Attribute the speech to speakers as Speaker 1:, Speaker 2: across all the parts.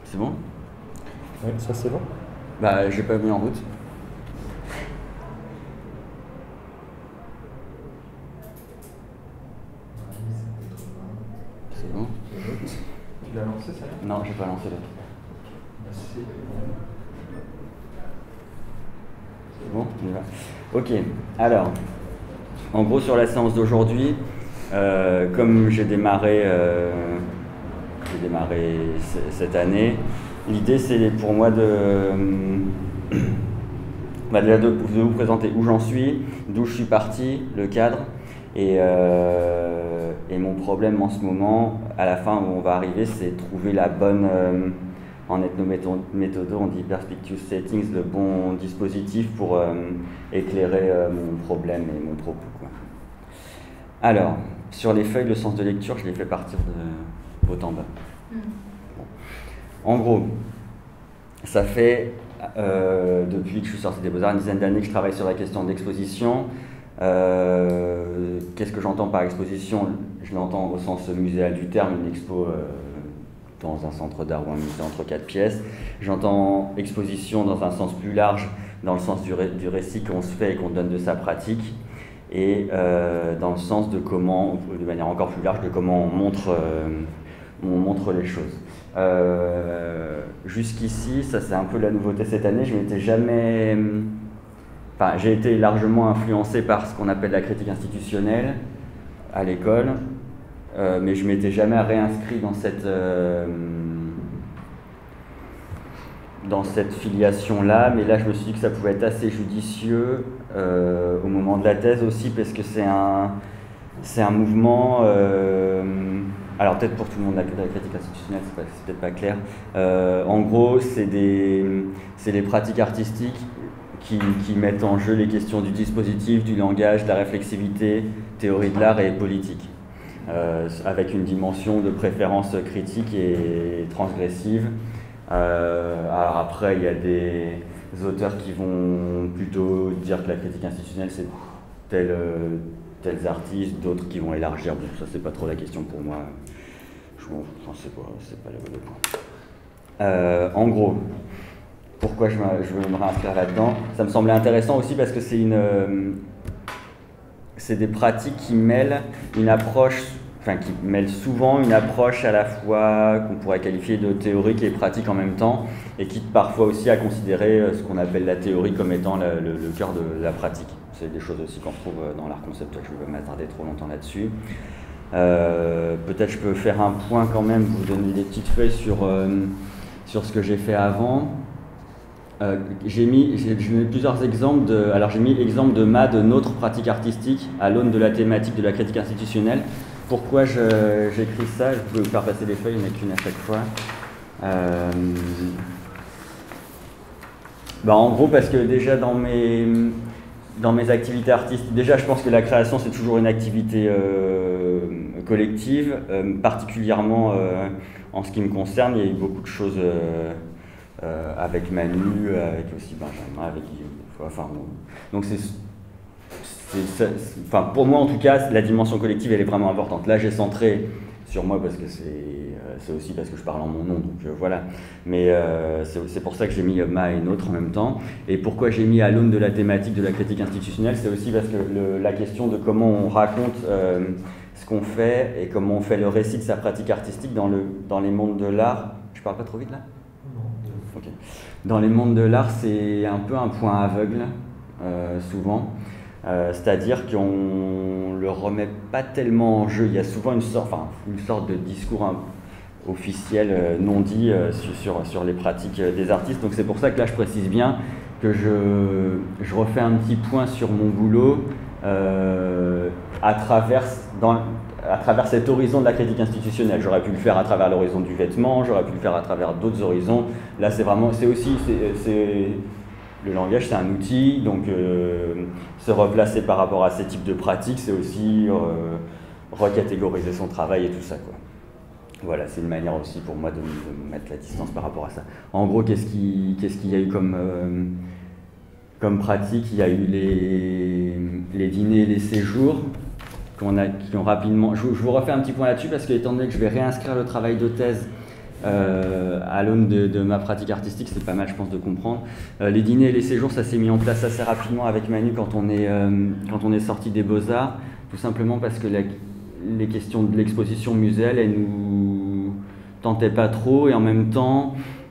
Speaker 1: C'est bon?
Speaker 2: Oui, ça c'est bon.
Speaker 1: Bah, j'ai pas mis en route. C'est bon?
Speaker 2: Tu l'as lancé ça?
Speaker 1: Non, j'ai pas lancé l'autre. C'est bon? On y va. Ok, alors, en gros sur la séance d'aujourd'hui, comme j'ai démarré cette année, l'idée c'est pour moi de vous présenter où j'en suis, d'où je suis parti, le cadre, et mon problème en ce moment, à la fin où on va arriver, c'est trouver la bonne, en ethnométhodo on dit perspective settings, le bon dispositif pour éclairer mon problème et mon propos, quoi. Alors, sur les feuilles, le sens de lecture, je les fais partir de haut en bas. Bon. En gros, ça fait depuis que je suis sorti des Beaux-Arts une dizaine d'années que je travaille sur la question d'exposition. Qu'est-ce que j'entends par exposition? Je l'entends au sens muséal du terme, une expo dans un centre d'art ou un musée entre 4 pièces. J'entends exposition dans un sens plus large, dans le sens du récit qu'on se fait et qu'on donne de sa pratique, et dans le sens de comment, de manière encore plus large, de comment on montre les choses. Jusqu'ici, ça c'est un peu la nouveauté cette année, je m'étais jamais... Enfin, j'ai été largement influencé par ce qu'on appelle la critique institutionnelle à l'école, mais je m'étais jamais réinscrit dans cette filiation-là, mais là je me suis dit que ça pouvait être assez judicieux au moment de la thèse aussi, parce que c'est un mouvement... alors peut-être pour tout le monde, la critique institutionnelle, c'est peut-être pas clair. En gros, c'est les pratiques artistiques qui mettent en jeu les questions du dispositif, du langage, de la réflexivité, théorie de l'art et politique, avec une dimension de préférence critique et transgressive. Alors après, il y a des auteurs qui vont plutôt dire que la critique institutionnelle c'est tels artistes, d'autres qui vont élargir. Bon, ça c'est pas trop la question pour moi. C'est pas le point. En gros, pourquoi je veux me réinscrire là-dedans? Ça me semblait intéressant aussi parce que c'est des pratiques qui mêlent une approche, enfin qui mêlent souvent une approche à la fois qu'on pourrait qualifier de théorique et pratique en même temps, et qui parfois aussi à considérer ce qu'on appelle la théorie comme étant le cœur de la pratique. C'est des choses aussi qu'on retrouve dans l'art conceptuel, je ne vais pas m'attarder trop longtemps là-dessus. Peut-être je peux faire un point quand même, vous donner des petites feuilles sur ce que j'ai fait avant. J'ai mis plusieurs exemples alors j'ai mis l'exemple de notre pratique artistique à l'aune de la thématique de la critique institutionnelle. Pourquoi j'écris ça? Je peux vous faire passer les feuilles, il n'y en a qu'une à chaque fois. En gros, parce que déjà dans mes activités artistiques, déjà je pense que la création c'est toujours une activité collective, particulièrement en ce qui me concerne, il y a eu beaucoup de choses avec Manu, avec aussi Benjamin, avec Guillaume, enfin bon. Donc pour moi en tout cas, la dimension collective elle est vraiment importante. Là j'ai centré sur moi parce que c'est aussi parce que je parle en mon nom, donc voilà. Mais c'est pour ça que j'ai mis ma et notre en même temps. Et pourquoi j'ai mis à l'aune de la thématique de la critique institutionnelle, c'est aussi parce que la question de comment on raconte ce qu'on fait et comment on fait le récit de sa pratique artistique dans les mondes de l'art. Je parle pas trop vite là? Non. Okay. Dans les mondes de l'art, c'est un peu un point aveugle, souvent. C'est-à-dire qu'on ne le remet pas tellement en jeu. Il y a souvent une sorte de discours officiel non dit sur les pratiques des artistes. Donc c'est pour ça que là je précise bien que je refais un petit point sur mon boulot à travers cet horizon de la critique institutionnelle. J'aurais pu le faire à travers l'horizon du vêtement, j'aurais pu le faire à travers d'autres horizons. Là le langage c'est un outil, donc se replacer par rapport à ces types de pratiques, c'est aussi recatégoriser son travail et tout ça, quoi. Voilà, c'est une manière aussi pour moi de mettre la distance par rapport à ça. En gros, qu'est-ce qu'il y a eu comme pratique? Il y a eu les dîners et les séjours qui ont rapidement... Je vous refais un petit point là-dessus parce que étant donné que je vais réinscrire le travail de thèse à l'aune de ma pratique artistique, c'est pas mal, je pense, de comprendre. Les dîners et les séjours, ça s'est mis en place assez rapidement avec Manu quand on est sorti des Beaux-Arts, tout simplement parce que les questions de l'exposition muséale, elles nous tentaient pas trop, et en même temps,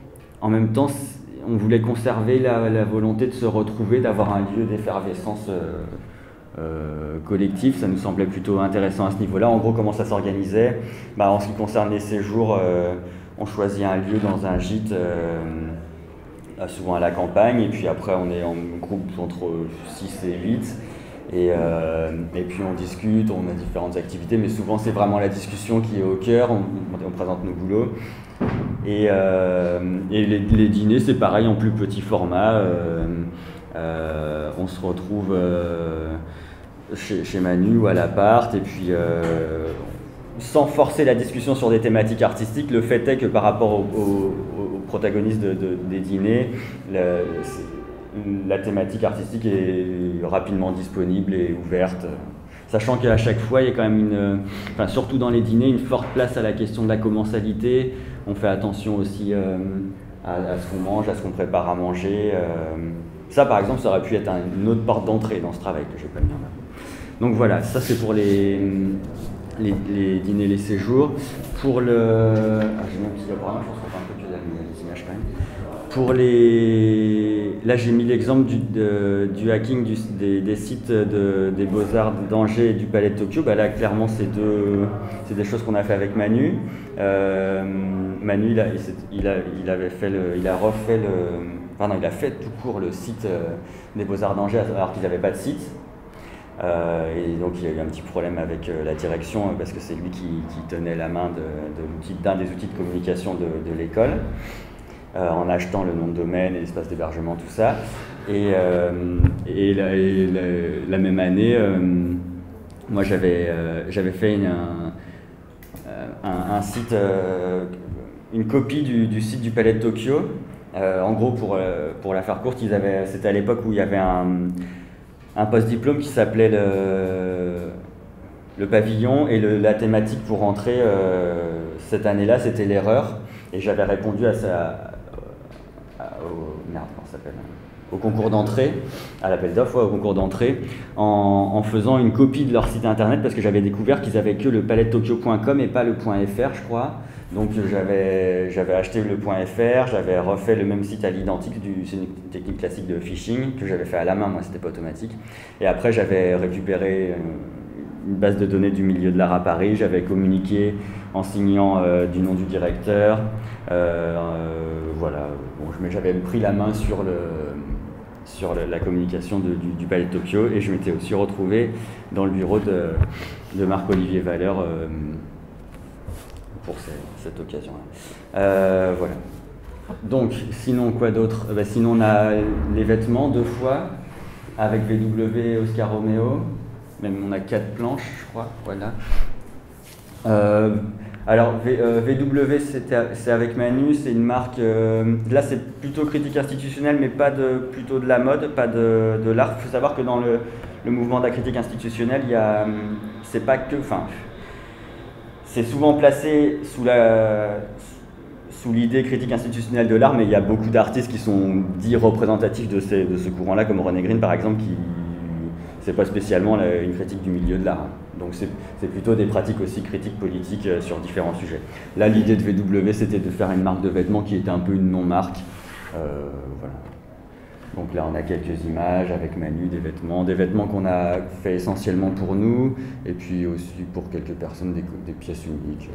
Speaker 1: on voulait conserver la volonté de se retrouver, d'avoir un lieu d'effervescence collectif. Ça nous semblait plutôt intéressant à ce niveau-là. En gros, comment ça s'organisait? En ce qui concerne les séjours, on choisit un lieu dans un gîte, souvent à la campagne, et puis après on est en groupe entre 6 et 8, et puis on discute, on a différentes activités, mais souvent c'est vraiment la discussion qui est au cœur, on présente nos boulots. Et les dîners, c'est pareil, en plus petit format. On se retrouve chez Manu ou à l'appart, et puis sans forcer la discussion sur des thématiques artistiques, le fait est que par rapport aux protagonistes des dîners, la thématique artistique est rapidement disponible et ouverte. Sachant qu'à chaque fois, il y a quand même surtout dans les dîners, une forte place à la question de la commensalité. On fait attention aussi à ce qu'on mange, à ce qu'on prépare à manger. Ça, par exemple, ça aurait pu être une autre porte d'entrée dans ce travail que je n'ai pas mis en avant. Donc voilà, ça c'est pour les dîners, les séjours. Pour le... j'ai mis un petit diaporama, je pense qu'on va un peu que les images quand même. Là, j'ai mis l'exemple du hacking des sites des Beaux-Arts d'Angers et du Palais de Tokyo. Là, clairement, c'est des choses qu'on a fait avec Manu. Manu, il a fait tout court le site des Beaux-Arts d'Angers alors qu'ils n'avaient pas de site. Et donc, il y a eu un petit problème avec la direction parce que c'est lui qui tenait la main d'un des outils de communication de l'école. En achetant le nom de domaine et l'espace d'hébergement, tout ça. Et la même année, moi j'avais fait un site, une copie du site du Palais de Tokyo. En gros, pour la faire courte, c'était à l'époque où il y avait un post-diplôme qui s'appelait le pavillon, et la thématique pour rentrer cette année-là, c'était l'erreur. Et j'avais répondu au concours d'entrée, à l'appel d'offres, au concours d'entrée, en faisant une copie de leur site internet, parce que j'avais découvert qu'ils avaient que le palettokyo.com et pas le .fr, je crois. Donc j'avais acheté le .fr, j'avais refait le même site à l'identique, c'est une technique classique de phishing que j'avais fait à la main, moi c'était pas automatique. Et après j'avais récupéré une base de données du milieu de l'art à Paris, j'avais communiqué en signant du nom du directeur, voilà. Mais j'avais pris la main sur la communication du Palais de Tokyo, et je m'étais aussi retrouvé dans le bureau de Marc-Olivier Valeur pour cette occasion-là. Voilà. Donc, sinon, quoi d'autre? Sinon, on a les vêtements 2 fois, avec VW Oscar Romeo. Même on a 4 planches, je crois. Voilà. Alors, VW, c'est avec Manu, c'est une marque... là, c'est plutôt critique institutionnelle, mais plutôt de la mode, pas de l'art. Il faut savoir que dans le mouvement de la critique institutionnelle, c'est pas que... c'est souvent placé sous l'idée critique institutionnelle de l'art, mais il y a beaucoup d'artistes qui sont dits représentatifs de ce courant-là, comme René Green, par exemple, qui... c'est pas spécialement une critique du milieu de l'art. Donc c'est plutôt des pratiques aussi critiques politiques sur différents sujets. Là, l'idée de VW, c'était de faire une marque de vêtements qui était un peu une non-marque. Voilà. Donc là, on a quelques images avec Manu, des vêtements qu'on a fait essentiellement pour nous, et puis aussi pour quelques personnes, des pièces uniques.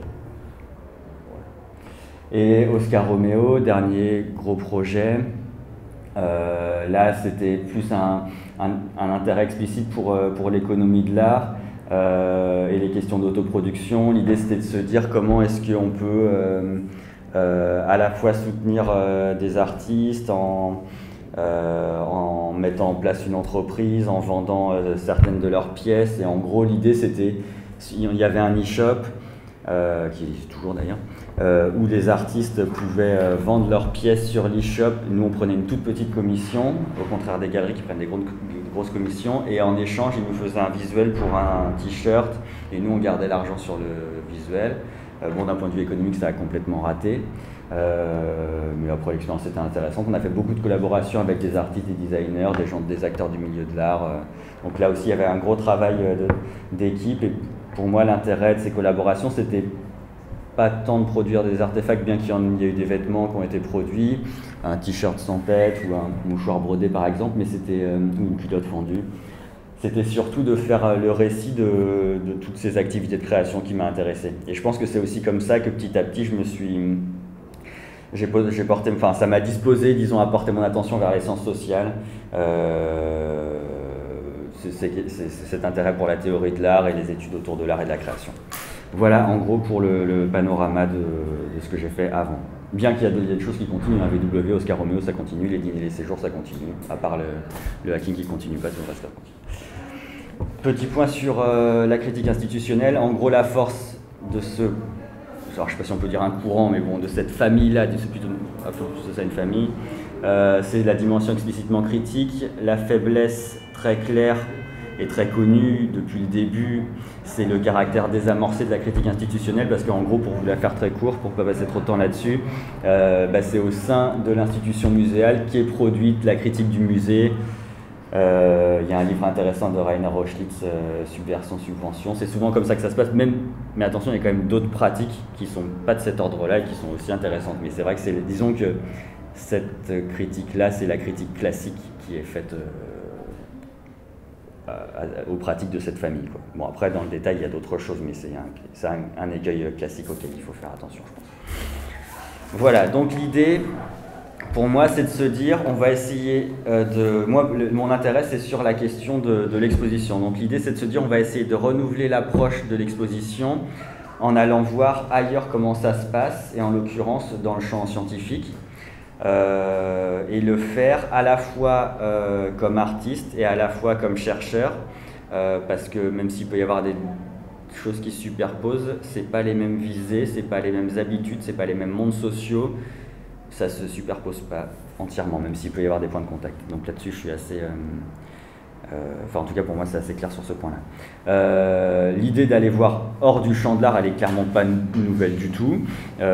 Speaker 1: Voilà. Et Oscar Romeo, dernier gros projet. Là, c'était plus un intérêt explicite pour l'économie de l'art et les questions d'autoproduction. L'idée, c'était de se dire comment est-ce qu'on peut à la fois soutenir des artistes en mettant en place une entreprise, en vendant certaines de leurs pièces. Et en gros, l'idée, c'était, il y avait un e-shop, qui existe toujours d'ailleurs, où les artistes pouvaient vendre leurs pièces sur l'e-shop. Nous, on prenait une toute petite commission, au contraire des galeries qui prennent des grosses commissions, et en échange, ils nous faisaient un visuel pour un t-shirt, et nous, on gardait l'argent sur le visuel. Bon, d'un point de vue économique, ça a complètement raté. Mais après, l'expérience était intéressante. On a fait beaucoup de collaborations avec des artistes, des designers, des acteurs du milieu de l'art. Donc là aussi, il y avait un gros travail d'équipe. Et pour moi, l'intérêt de ces collaborations, c'était pas tant de produire des artefacts, bien qu'il y ait eu des vêtements qui ont été produits, un t-shirt sans tête ou un mouchoir brodé par exemple, mais c'était une culotte fendue. C'était surtout de faire le récit de toutes ces activités de création qui m'a intéressé. Et je pense que c'est aussi comme ça que petit à petit ça m'a disposé, disons, à porter mon attention vers les sciences sociales. C'est cet intérêt pour la théorie de l'art et les études autour de l'art et de la création. Voilà en gros pour le panorama de ce que j'ai fait avant. Bien qu'il y ait des choses qui continuent, VW, Oscar Romeo, ça continue, les dîners et les séjours, ça continue, à part le hacking qui continue pas, tout le reste ça continue. Petit point sur la critique institutionnelle. En gros, la force de ce, alors, je ne sais pas si on peut dire un courant, mais bon, de cette famille-là, c'est plutôt ça une famille, c'est la dimension explicitement critique, la faiblesse très claire et très connue depuis le début, c'est le caractère désamorcé de la critique institutionnelle, parce qu'en gros, pour vous la faire très court, pour ne pas passer trop de temps là-dessus, c'est au sein de l'institution muséale qu'est produite la critique du musée. Il y a un livre intéressant de Rainer Rochlitz, Subversion, Subvention. C'est souvent comme ça que ça se passe, mais attention, il y a quand même d'autres pratiques qui ne sont pas de cet ordre-là et qui sont aussi intéressantes. Mais c'est vrai que disons que cette critique-là, c'est la critique classique qui est faite aux pratiques de cette famille, quoi. Bon, après, dans le détail, il y a d'autres choses, mais c'est un écueil classique auquel il faut faire attention, je pense. Voilà, donc l'idée, pour moi, c'est de se dire, on va essayer mon intérêt, c'est sur la question de l'exposition. Donc l'idée, c'est de se dire, on va essayer de renouveler l'approche de l'exposition en allant voir ailleurs comment ça se passe, et en l'occurrence, dans le champ scientifique. Et le faire à la fois comme artiste et à la fois comme chercheur, parce que même s'il peut y avoir des choses qui se superposent, c'est pas les mêmes visées, c'est pas les mêmes habitudes, c'est pas les mêmes mondes sociaux, ça se superpose pas entièrement, même s'il peut y avoir des points de contact. Donc là-dessus, je suis assez... en tout cas, pour moi, c'est assez clair sur ce point-là. L'idée d'aller voir hors du champ de l'art, elle est clairement pas nouvelle du tout.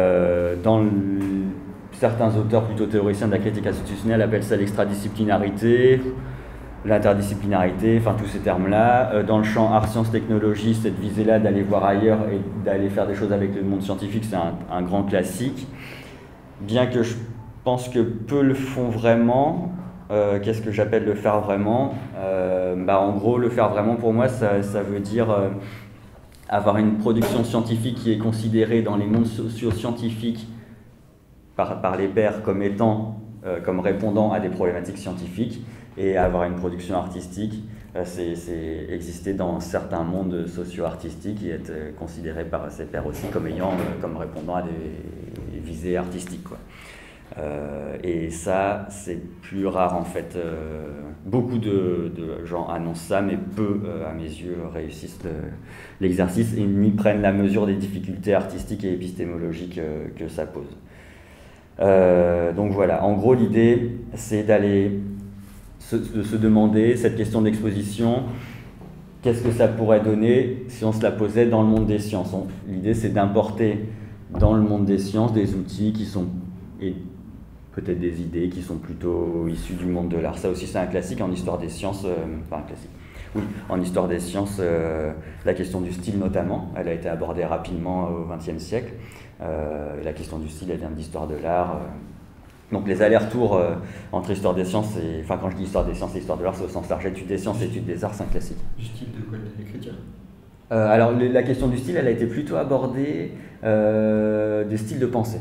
Speaker 1: Certains auteurs plutôt théoriciens de la critique institutionnelle appellent ça l'extradisciplinarité, l'interdisciplinarité, enfin tous ces termes-là. Dans le champ art, sciences, technologie, cette visée-là d'aller voir ailleurs et d'aller faire des choses avec le monde scientifique, c'est un grand classique. Bien que je pense que peu le font vraiment. Qu'est-ce que j'appelle le faire vraiment ? En gros, le faire vraiment, pour moi, ça veut dire avoir une production scientifique qui est considérée dans les mondes socio-scientifiques par les pairs comme comme répondant à des problématiques scientifiques, et avoir une production artistique, c'est exister dans certains mondes socio-artistiques et être considéré par ses pairs aussi comme répondant à des visées artistiques, quoi. Et ça, c'est plus rare en fait. Beaucoup de gens annoncent ça, mais peu, à mes yeux, réussissent l'exercice et n'y prennent la mesure des difficultés artistiques et épistémologiques que ça pose. Donc voilà, en gros l'idée c'est d'aller se demander cette question d'exposition, qu'est-ce que ça pourrait donner si on se la posait dans le monde des sciences. L'idée c'est d'importer dans le monde des sciences des outils et peut-être des idées qui sont plutôt issues du monde de l'art. Ça aussi c'est un classique en histoire des sciences, en histoire des sciences, la question du style notamment, elle a été abordée rapidement au XXe siècle. La question du style, elle vient de l'histoire de l'art. Donc les allers-retours entre histoire des sciences et... Enfin, quand je dis histoire des sciences et histoire de l'art, c'est au sens large. Études des sciences et études des arts, c'est un classique.
Speaker 2: Du style de quoi, de l'écriture ?
Speaker 1: Alors, la question du style, elle a été plutôt abordée des styles de pensée.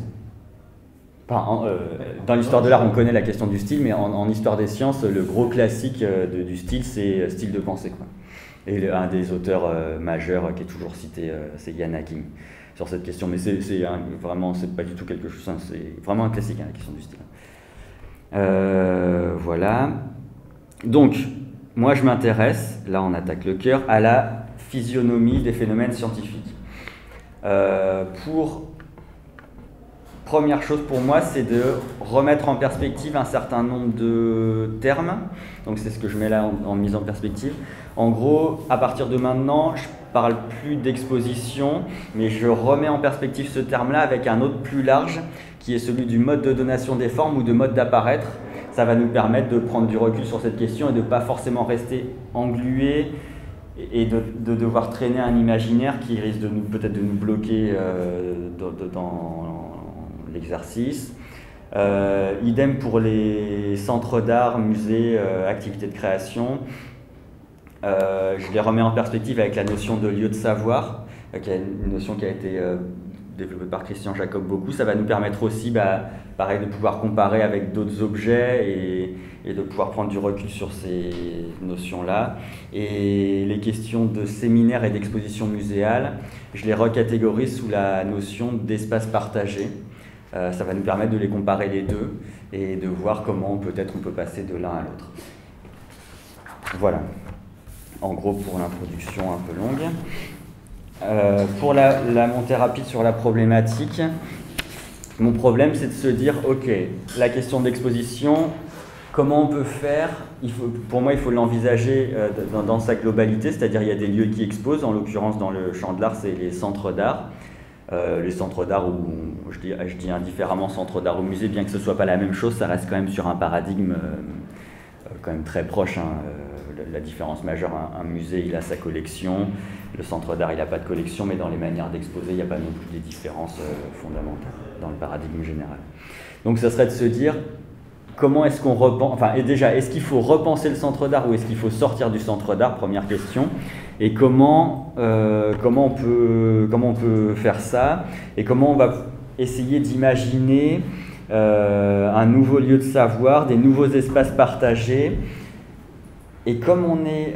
Speaker 1: Dans l'histoire de l'art, on connaît la question du style, mais en histoire des sciences, le gros classique du style, c'est style de pensée, quoi. Et un des auteurs majeurs qui est toujours cité, c'est Ian Hacking sur cette question. Mais vraiment, c'est pas du tout quelque chose, c'est vraiment un classique, la question du style. Voilà. Donc, moi, je m'intéresse, là on attaque le cœur, à la physionomie des phénomènes scientifiques. Pour première chose pour moi, c'est de remettre en perspective un certain nombre de termes. Donc c'est ce que je mets là en mise en perspective. En gros, à partir de maintenant, je parle plus d'exposition, mais je remets en perspective ce terme-là avec un autre plus large, qui est celui du mode de donation des formes ou de mode d'apparaître. Ça va nous permettre de prendre du recul sur cette question et de ne pas forcément rester englué et de devoir traîner un imaginaire qui risque peut-être de nous bloquer dans l'exercice. Idem pour les centres d'art, musées, activités de création. Je les remets en perspective avec la notion de lieu de savoir, qui est une notion qui a été développée par Christian Jacob beaucoup. Ça va nous permettre aussi, pareil, de pouvoir comparer avec d'autres objets et de pouvoir prendre du recul sur ces notions-là. Et les questions de séminaire et d'exposition muséale, je les recatégorise sous la notion d'espace partagé. Ça va nous permettre de les comparer les deux et de voir comment peut-être on peut passer de l'un à l'autre. Voilà. En gros, pour l'introduction un peu longue. Pour la montée rapide sur la problématique, mon problème c'est de se dire, ok, la question de l'exposition, comment on peut faire? Pour moi, il faut l'envisager dans sa globalité, c'est-à-dire il y a des lieux qui exposent, en l'occurrence dans le champ de l'art, c'est les centres d'art. Les centres d'art, ou je dis indifféremment centre d'art ou musée, bien que ce ne soit pas la même chose, ça reste quand même sur un paradigme quand même très proche. La différence majeure, un musée, il a sa collection, le centre d'art, il n'a pas de collection, mais dans les manières d'exposer, il n'y a pas non plus des différences fondamentales dans le paradigme général. Donc ça serait de se dire, comment est-ce qu'on repense, enfin, et déjà, est-ce qu'il faut repenser le centre d'art ou est-ce qu'il faut sortir du centre d'art, première question, et comment on peut faire ça, et comment on va essayer d'imaginer un nouveau lieu de savoir, des nouveaux espaces partagés. Et comme on est,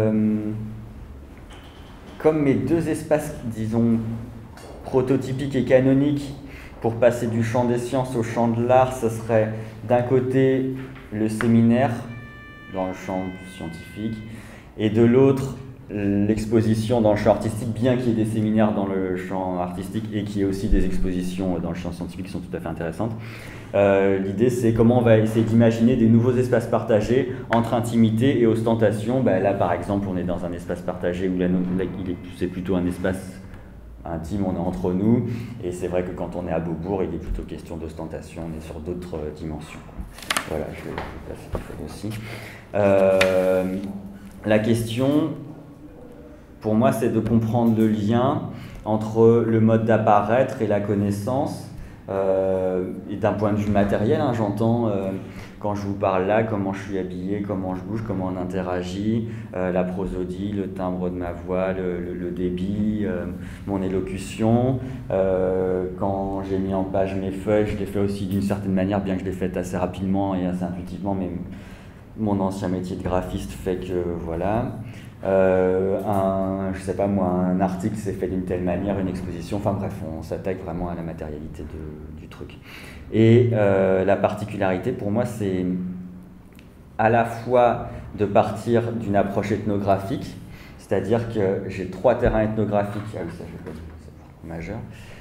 Speaker 1: comme mes deux espaces, disons, prototypiques et canoniques pour passer du champ des sciences au champ de l'art, ce serait d'un côté le séminaire dans le champ scientifique et de l'autre l'exposition dans le champ artistique, bien qu'il y ait des séminaires dans le champ artistique et qu'il y ait aussi des expositions dans le champ scientifique qui sont tout à fait intéressantes. L'idée, c'est comment on va essayer d'imaginer des nouveaux espaces partagés entre intimité et ostentation. Là, par exemple, on est dans un espace partagé où c'est plutôt un espace intime, on est entre nous. Et c'est vrai que quand on est à Beaubourg, il est plutôt question d'ostentation, on est sur d'autres dimensions. Voilà, je vais passer une fois aussi. La question, pour moi, c'est de comprendre le lien entre le mode d'apparaître et la connaissance. Et d'un point de vue matériel, j'entends quand je vous parle là, comment je suis habillé, comment je bouge, comment on interagit, la prosodie, le timbre de ma voix, le débit, mon élocution. Quand j'ai mis en page mes feuilles, je l'ai fait aussi d'une certaine manière, bien que je l'ai fait assez rapidement et assez intuitivement, mais mon ancien métier de graphiste fait que voilà. Je sais pas moi, un article s'est fait d'une telle manière, une exposition, enfin bref, on s'attaque vraiment à la matérialité du truc. Et la particularité pour moi, c'est à la fois de partir d'une approche ethnographique, c'est-à-dire que j'ai 3 terrains ethnographiques, ah oui, ça je le majeur.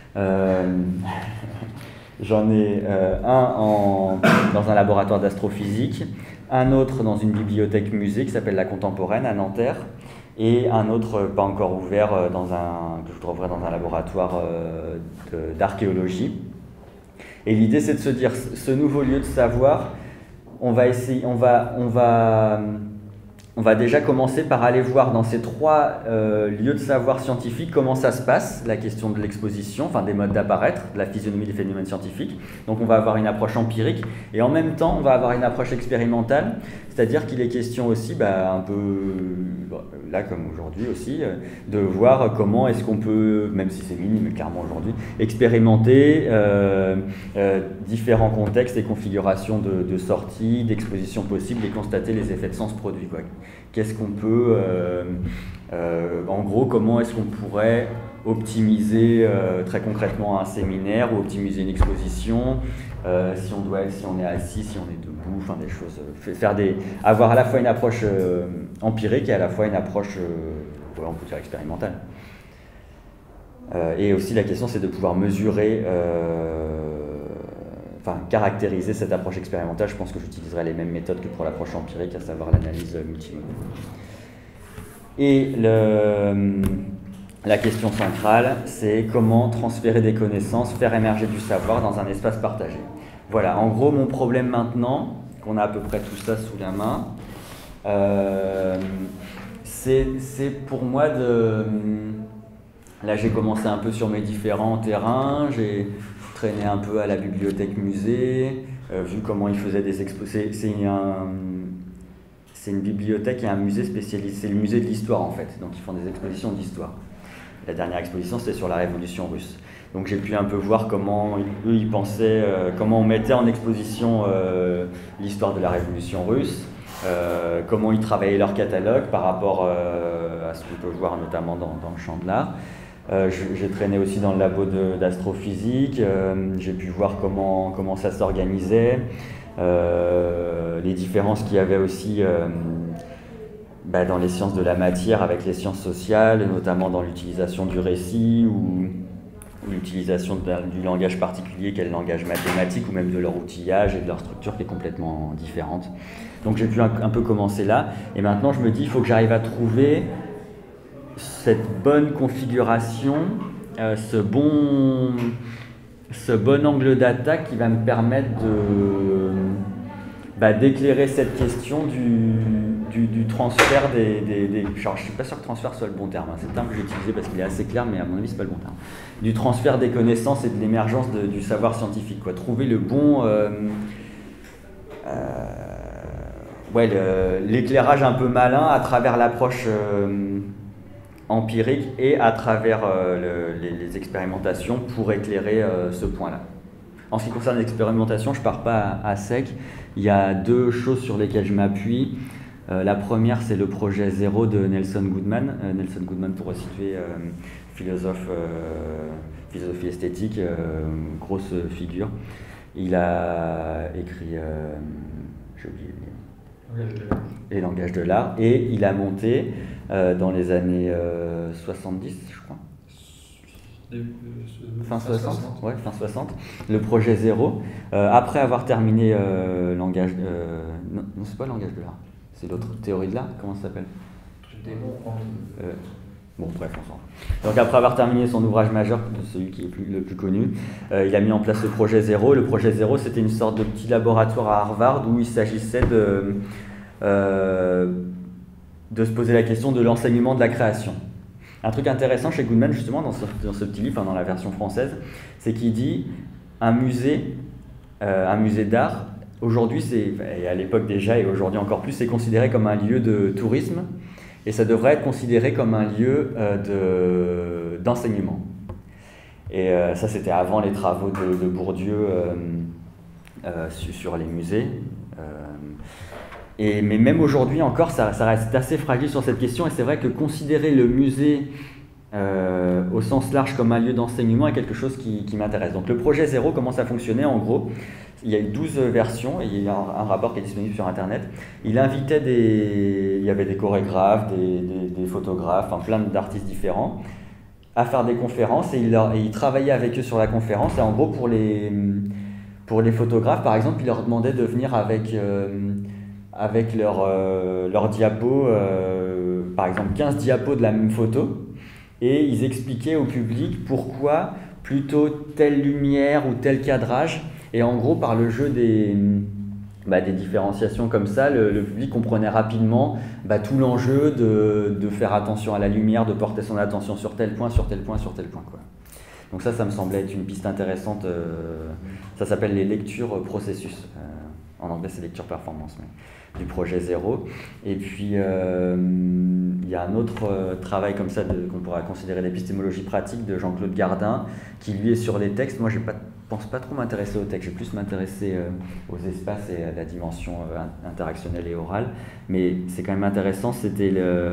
Speaker 1: J'en ai un dans un laboratoire d'astrophysique, un autre dans une bibliothèque musée qui s'appelle La Contemporaine à Nanterre, et un autre pas encore ouvert que je trouverai dans un laboratoire d'archéologie. Et l'idée, c'est de se dire, ce nouveau lieu de savoir, on va déjà commencer par aller voir dans ces 3 lieux de savoir scientifiques comment ça se passe, la question de l'exposition, enfin des modes d'apparaître, de la physionomie des phénomènes scientifiques. Donc on va avoir une approche empirique et en même temps on va avoir une approche expérimentale, c'est-à-dire qu'il est question aussi, un peu là comme aujourd'hui aussi, de voir comment est-ce qu'on peut, même si c'est minime clairement aujourd'hui, expérimenter différents contextes et configurations de sortie, d'exposition possible et constater les effets de sens produits, quoi. Qu'est-ce qu'on peut, en gros, comment est-ce qu'on pourrait optimiser très concrètement un séminaire ou optimiser une exposition, si on est assis, si on est debout, enfin des choses, avoir à la fois une approche empirique et à la fois une approche, on peut dire expérimentale. Et aussi la question, c'est de pouvoir mesurer caractériser cette approche expérimentale, je pense que j'utiliserai les mêmes méthodes que pour l'approche empirique, à savoir l'analyse multimode. Et la question centrale, c'est comment transférer des connaissances, faire émerger du savoir dans un espace partagé. Voilà, en gros, mon problème maintenant, qu'on a à peu près tout ça sous la main, c'est pour moi de... Là, j'ai commencé un peu sur mes différents terrains, j'ai traîné un peu à la bibliothèque musée, vu comment ils faisaient des expositions. C'est une bibliothèque et un musée spécialisé, c'est le musée de l'histoire en fait, donc ils font des expositions d'histoire. La dernière exposition, c'était sur la Révolution russe. Donc j'ai pu un peu voir comment eux ils pensaient, comment on mettait en exposition l'histoire de la Révolution russe, comment ils travaillaient leur catalogue par rapport à ce qu'on peut voir notamment dans le champ de l'art. J'ai traîné aussi dans le labo d'astrophysique, j'ai pu voir comment ça s'organisait, les différences qu'il y avait aussi dans les sciences de la matière avec les sciences sociales, notamment dans l'utilisation du récit ou l'utilisation du langage particulier qu'est le langage mathématique, ou même de leur outillage et de leur structure qui est complètement différente. Donc j'ai pu un peu commencer là, et maintenant je me dis il faut que j'arrive à trouver cette bonne configuration, ce bon angle d'attaque qui va me permettre d'éclairer cette question du transfert des genre, je ne suis pas sûr que transfert soit le bon terme, c'est le terme que j'ai utilisé parce qu'il est assez clair, mais à mon avis, ce n'est pas le bon terme. Du transfert des connaissances et de l'émergence du savoir scientifique, quoi. Trouver le bon... l'éclairage un peu malin à travers l'approche empirique et à travers les expérimentations pour éclairer ce point-là. En ce qui concerne l'expérimentation, je ne pars pas à sec. Il y a deux choses sur lesquelles je m'appuie. La première, c'est le projet Zéro de Nelson Goodman. Nelson Goodman, pour resituer, philosophe, philosophie esthétique, grosse figure. Il a écrit, j'ai oublié le livre, Les langages de l'art, et il a monté dans les années 70, je crois. Fin 60, ouais, fin 60, le projet Zéro, après avoir terminé langage... non, c'est pas le langage de l'art, c'est l'autre théorie de l'art, comment ça s'appelle ? Bon, bref, on s'en va. Donc après avoir terminé son ouvrage majeur, celui qui est le plus connu, il a mis en place le projet Zéro. Le projet Zéro, c'était une sorte de petit laboratoire à Harvard où il s'agissait de se poser la question de l'enseignement de la création. Un truc intéressant chez Goodman, justement, dans ce petit livre, dans la version française, c'est qu'il dit un musée d'art, aujourd'hui, et à l'époque déjà, et aujourd'hui encore plus, c'est considéré comme un lieu de tourisme, et ça devrait être considéré comme un lieu d'enseignement. Et ça, c'était avant les travaux de Bourdieu sur les musées. Mais même aujourd'hui encore, ça reste assez fragile sur cette question, et c'est vrai que considérer le musée au sens large comme un lieu d'enseignement est quelque chose qui m'intéresse. Donc le projet Zéro, comment ça fonctionnait en gros? Il y a eu 12 versions, et il y a un rapport qui est disponible sur internet. Il invitait il y avait des chorégraphes, des photographes, enfin plein d'artistes différents, à faire des conférences, et il travaillait avec eux sur la conférence. Et en gros, pour les photographes, par exemple, il leur demandait de venir avec leur diapo, par exemple 15 diapos de la même photo, et ils expliquaient au public pourquoi plutôt telle lumière ou tel cadrage, et en gros par le jeu des différenciations comme ça, le public comprenait rapidement tout l'enjeu de faire attention à la lumière, de porter son attention sur tel point, sur tel point, sur tel point, quoi. Donc ça me semblait être une piste intéressante, ça s'appelle les lectures processus, en anglais c'est lecture performance, mais du projet Zéro. Et puis il y a un autre travail comme ça qu'on pourrait considérer d'épistémologie pratique de Jean-Claude Gardin, qui lui est sur les textes. Moi je pense pas trop m'intéresser aux textes, je vais plus m'intéresser aux espaces et à la dimension interactionnelle et orale, mais c'est quand même intéressant. C'était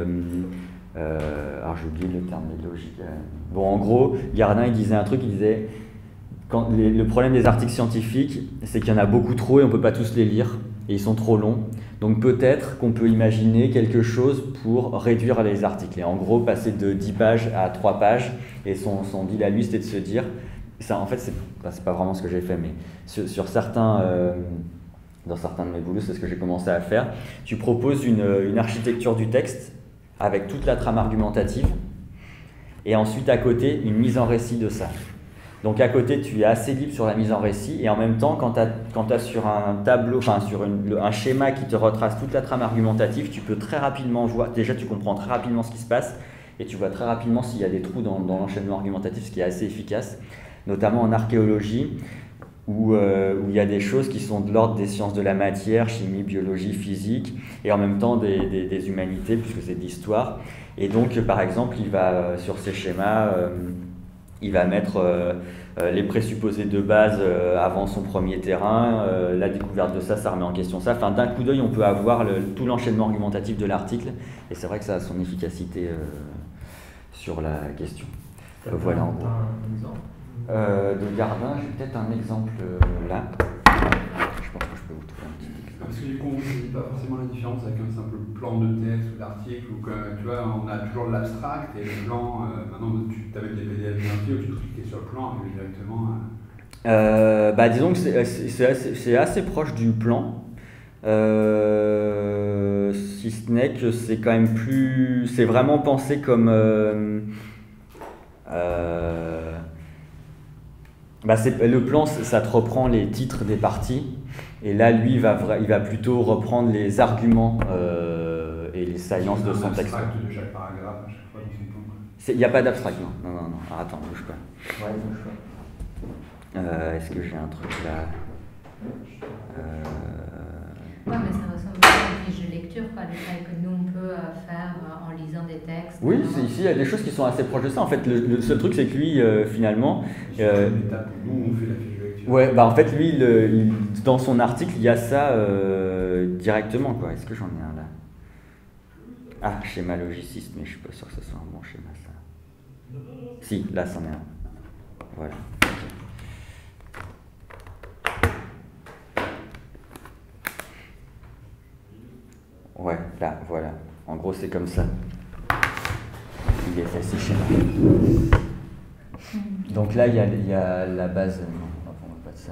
Speaker 1: alors j'ai oublié le terme, mais logique. Bon, en gros, Gardin il disait un truc, il disait le problème des articles scientifiques, c'est qu'il y en a beaucoup trop et on peut pas tous les lire, et ils sont trop longs. Donc peut-être qu'on peut imaginer quelque chose pour réduire les articles. Et en gros, passer de 10 pages à 3 pages. Et son deal à lui, c'était de se dire, ça, en fait, c'est pas vraiment ce que j'ai fait, mais sur certains, dans certains de mes boulots, c'est ce que j'ai commencé à faire. Tu proposes une architecture du texte avec toute la trame argumentative, et ensuite à côté, une mise en récit de ça. Donc à côté, tu es assez libre sur la mise en récit, et en même temps, quand tu as sur un tableau, enfin sur un schéma qui te retrace toute la trame argumentative, tu peux très rapidement voir, déjà tu comprends très rapidement ce qui se passe, et tu vois très rapidement s'il y a des trous dans l'enchaînement argumentatif, ce qui est assez efficace, notamment en archéologie, où il y a des choses qui sont de l'ordre des sciences de la matière, chimie, biologie, physique, et en même temps des humanités, puisque c'est de l'histoire. Et donc, par exemple, il va, sur ces schémas, il va mettre les présupposés de base avant son premier terrain, la découverte de ça remet en question ça. Enfin, d'un coup d'œil, on peut avoir tout l'enchaînement argumentatif de l'article, et c'est vrai que ça a son efficacité sur la question. Voilà en gros. De Gardin, j'ai peut-être un exemple là. Je pense que je peux vous trouver un petit exemple.
Speaker 3: Parce que du coup, on ne dit pas forcément la différence avec un simple plan de texte ou d'article, ou que tu vois, on a toujours de l'abstract et le plan. Maintenant, tu avais des PDF où tu cliquais sur le plan et directement.
Speaker 1: Disons que c'est assez proche du plan. Si ce n'est que c'est quand même plus. C'est vraiment pensé comme. Le plan, ça te reprend les titres des parties, et là, lui, il va plutôt reprendre les arguments et les saillances de son texte.
Speaker 3: De chaque paragraphe à chaque fois dans son plan.
Speaker 1: Il n'y a pas d'abstract, non. Ah, attends, bouge pas.
Speaker 2: Ouais, bouge pas.
Speaker 1: Est-ce que j'ai un truc là
Speaker 4: Ouais, mais ça ressemble à une fiche de lecture, quoi, le travail que nous on peut faire en lisant des textes.
Speaker 1: Oui, ici il y a des choses qui sont assez proches de ça. En fait, le seul truc, c'est que lui, finalement.
Speaker 3: Nous, on fait la fiche de lecture.
Speaker 1: Ouais, en fait, lui, dans son article, il y a ça directement, quoi. Est-ce que j'en ai un là? Ah, schéma logiciste, mais je suis pas sûr que ce soit un bon schéma, ça. Si, là, c'en est un. Voilà. Ouais, là, voilà. En gros, c'est comme ça. Il est fait ces schémas. Donc là, il y a la base. Non, on va pas de ça,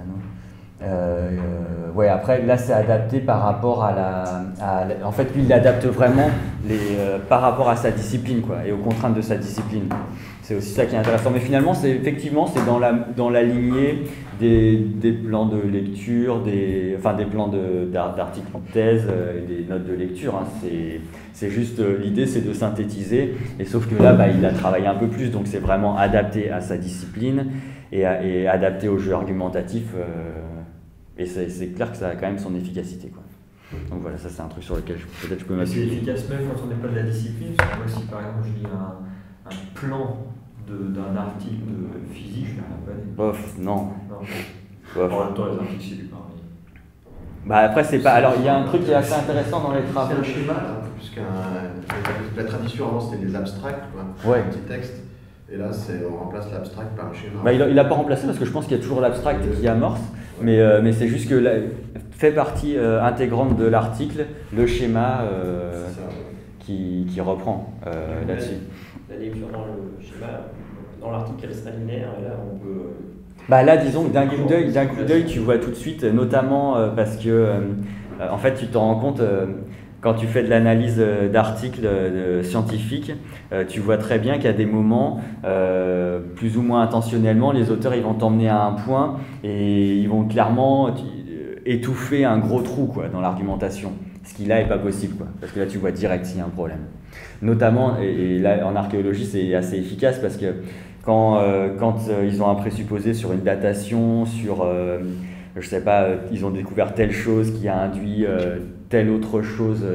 Speaker 1: non. Ouais, après, là, c'est adapté par rapport en fait, lui, il adapte vraiment par rapport à sa discipline, quoi, et aux contraintes de sa discipline. C'est aussi ça qui est intéressant. Mais finalement, c'est dans la lignée des plans de lecture, des plans d'articles de thèse et des notes de lecture. Hein. C'est juste, l'idée, c'est de synthétiser. Et sauf que là, il a travaillé un peu plus, donc c'est vraiment adapté à sa discipline et adapté au jeu argumentatif. Et c'est clair que ça a quand même son efficacité, quoi. Donc voilà, ça c'est un truc sur lequel peut-être je peux m'appuyer.
Speaker 2: C'est efficace même quand on n'est pas de la discipline, parce que moi si par exemple je lis un plan d'un article de physique, je ne vais pas aller.
Speaker 1: Bof, non.
Speaker 2: Bof. En même temps, les articles c'est du pareil.
Speaker 1: Après c'est pas. Alors il y a un truc qui est assez intéressant dans les travaux.
Speaker 5: C'est un schéma, puisque la tradition avant c'était des abstracts, quoi.
Speaker 1: Ouais.
Speaker 5: Un petit texte. Et là, on remplace l'abstract par un schéma.
Speaker 1: Il n'a pas remplacé parce que je pense qu'il y a toujours l'abstract qui amorce, mais c'est juste que fait partie intégrante de l'article le schéma qui reprend là-dessus.
Speaker 6: La lecture dans le schéma, dans l'article, elle serait linéaire, et là on peut.
Speaker 1: Là, disons que d'un coup d'œil, tu vois tout de suite, notamment parce que en fait, tu t'en rends compte. Quand tu fais de l'analyse d'articles scientifiques, tu vois très bien qu'il y a des moments, plus ou moins intentionnellement, les auteurs ils vont t'emmener à un point et ils vont clairement étouffer un gros trou, quoi, dans l'argumentation. Ce qui là n'est pas possible, quoi, parce que là tu vois direct s'il y a un problème. Notamment, et là en archéologie c'est assez efficace parce que quand ils ont un présupposé sur une datation, sur je sais pas, ils ont découvert telle chose qui a induit telle autre chose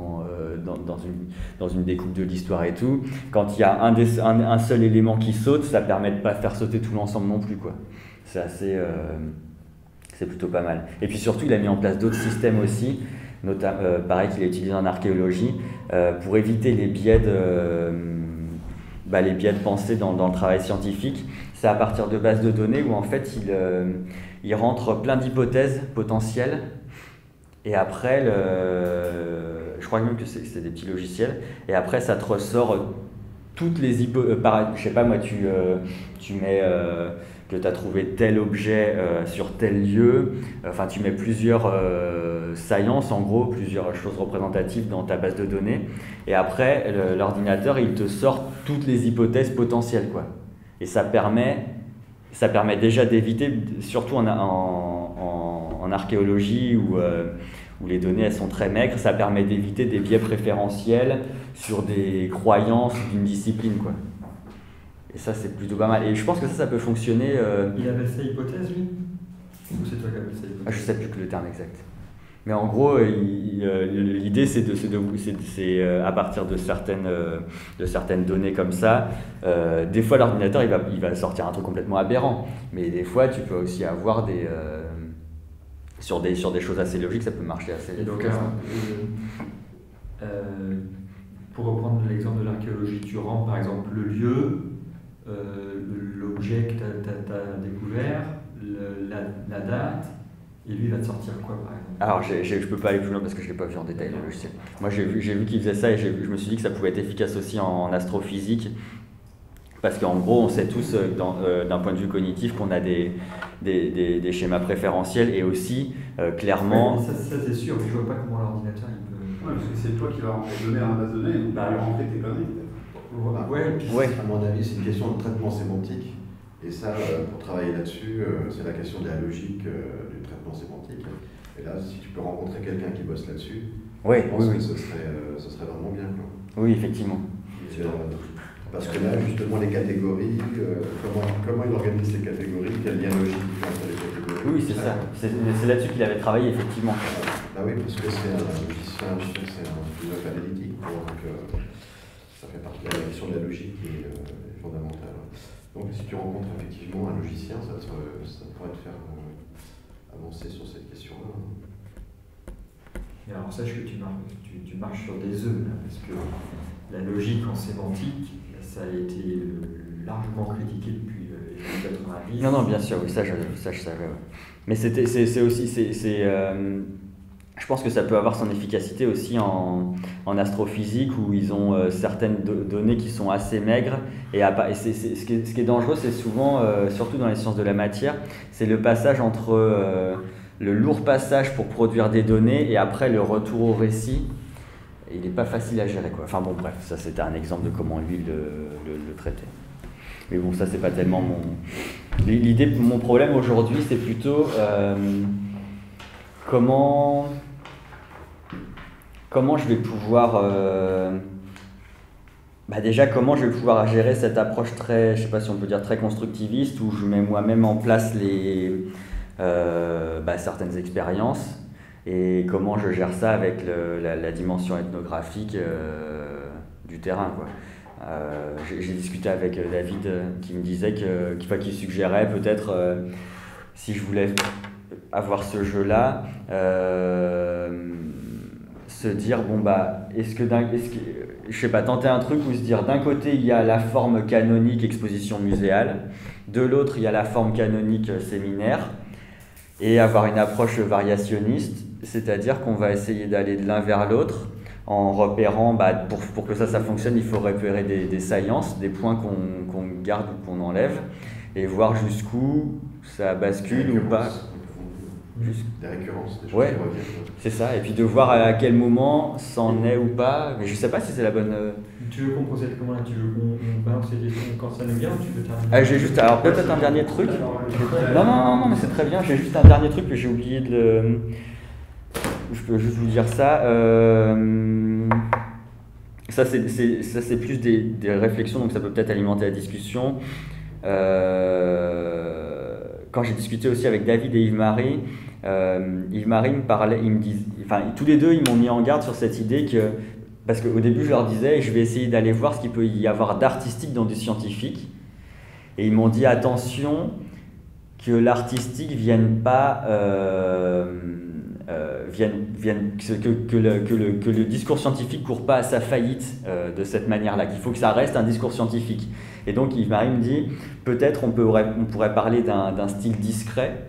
Speaker 1: dans une découpe de l'histoire et tout. Quand il y a un seul élément qui saute, ça permet de ne pas faire sauter tout l'ensemble non plus, quoi. C'est assez, c'est plutôt pas mal. Et puis surtout, il a mis en place d'autres systèmes aussi, pareil qu'il a utilisé en archéologie, pour éviter les biais de pensée dans le travail scientifique. C'est à partir de bases de données où en fait il rentre plein d'hypothèses potentielles et après je crois même que c'est des petits logiciels et après ça te ressort toutes les hypothèses. Je sais pas moi, tu mets que tu as trouvé tel objet sur tel lieu. Enfin, tu mets plusieurs sciences, en gros, plusieurs choses représentatives dans ta base de données. Et après, l'ordinateur, il te sort toutes les hypothèses potentielles, quoi. Et ça permet déjà d'éviter, surtout en archéologie où les données elles sont très maigres, ça permet d'éviter des biais préférentiels sur des croyances d'une discipline, quoi. Et ça, c'est plutôt pas mal. Et je pense que ça peut fonctionner.
Speaker 2: Il appelle ça hypothèse, lui? Ou c'est toi qui appelles ça hypothèse?
Speaker 1: Je ne sais plus que le terme exact. Mais en gros, l'idée, c'est à partir de certaines données comme ça. Des fois, l'ordinateur, il va sortir un truc complètement aberrant. Mais des fois, tu peux aussi avoir sur des choses assez logiques, ça peut marcher assez efficacement.
Speaker 2: Pour reprendre l'exemple de l'archéologie, tu rends par exemple le lieu, l'objet que tu as découvert, la date, et lui il va te sortir quoi par exemple?
Speaker 1: Alors je peux pas aller plus loin parce que je l'ai pas vu en détail le logiciel. Moi j'ai vu qu'il faisait ça et je me suis dit que ça pouvait être efficace aussi en astrophysique. Parce qu'en gros, on sait tous, d'un point de vue cognitif, qu'on a des schémas préférentiels et aussi, clairement...
Speaker 2: Ouais, ça c'est sûr, mais je vois pas comment l'ordinateur il peut...
Speaker 3: Ouais, parce que c'est toi qui vas rentrer les données dans la base de données, donc tu vas rentrer tes conneries peut-être.
Speaker 2: Ouais.
Speaker 5: À mon avis, c'est une question de traitement sémantique. Et ça, pour travailler là-dessus, c'est la question de la logique du traitement sémantique. Et là, si tu peux rencontrer quelqu'un qui bosse là-dessus, je pense que ce serait vraiment bien, quoi.
Speaker 1: Oui, effectivement.
Speaker 5: Parce que là, justement, les catégories, comment il organise les catégories, quel lien logique il fait entre les catégories.
Speaker 1: Oui, c'est ça. C'est là-dessus qu'il avait travaillé, effectivement.
Speaker 5: Ah oui, parce que c'est un philosophe analytique, donc ça fait partie de la question de la logique qui est fondamentale. Donc si tu rencontres effectivement un logicien, ça pourrait te faire avancer sur cette question-là.
Speaker 2: Et alors sache que tu marches sur des œufs, là, parce que la logique en sémantique, ça a été largement critiqué depuis les années 90.
Speaker 1: Non, bien sûr, oui, ça je savais. Ouais. Mais c'est aussi... je pense que ça peut avoir son efficacité aussi en astrophysique où ils ont certaines données qui sont assez maigres. Et ce qui est dangereux, c'est souvent, surtout dans les sciences de la matière, c'est le passage entre le lourd passage pour produire des données et après le retour au récit. Et il n'est pas facile à gérer, quoi. Enfin bon, bref, ça c'était un exemple de comment lui le traitait. Mais bon, ça c'est pas tellement mon problème aujourd'hui, c'est plutôt comment je vais pouvoir déjà comment je vais pouvoir gérer cette approche très, je sais pas si on peut dire très constructiviste où je mets moi-même en place certaines expériences. Et comment je gère ça avec la dimension ethnographique du terrain, quoi. J'ai discuté avec David qui me disait qu'il suggérait peut-être, si je voulais avoir ce jeu-là, se dire, est-ce que je sais pas, tenter un truc où se dire, d'un côté, il y a la forme canonique exposition muséale, de l'autre, il y a la forme canonique séminaire, et avoir une approche variationniste, c'est-à-dire qu'on va essayer d'aller de l'un vers l'autre en repérant, pour que ça fonctionne, il faut repérer des sciences, des points qu'on garde ou qu'on enlève, et voir jusqu'où ça bascule ou pas.
Speaker 5: Des récurrences, des choses
Speaker 1: ouais,
Speaker 5: qui reviennent.
Speaker 1: C'est ça, et puis de voir à quel moment c'en est ou pas, mais je sais pas si c'est la bonne...
Speaker 2: Tu veux qu'on procède comment là? Tu veux qu'on balance les questions quand ça nous vient ou tu veux terminer?
Speaker 1: J'ai juste, alors peut-être un dernier truc. Non, mais c'est très bien, j'ai juste un dernier truc que j'ai oublié de le... Je peux juste vous dire ça. Ça c'est plus des réflexions, donc ça peut peut-être alimenter la discussion. Quand j'ai discuté aussi avec David et Yves-Marie me parlait, tous les deux ils m'ont mis en garde sur cette idée que, parce qu'au début je leur disais je vais essayer d'aller voir ce qu'il peut y avoir d'artistique dans du scientifique, et ils m'ont dit attention que l'artistique vienne pas que le discours scientifique court pas à sa faillite de cette manière-là, qu'il faut que ça reste un discours scientifique. Et donc Yves-Marie me dit, peut-être on pourrait parler d'un style discret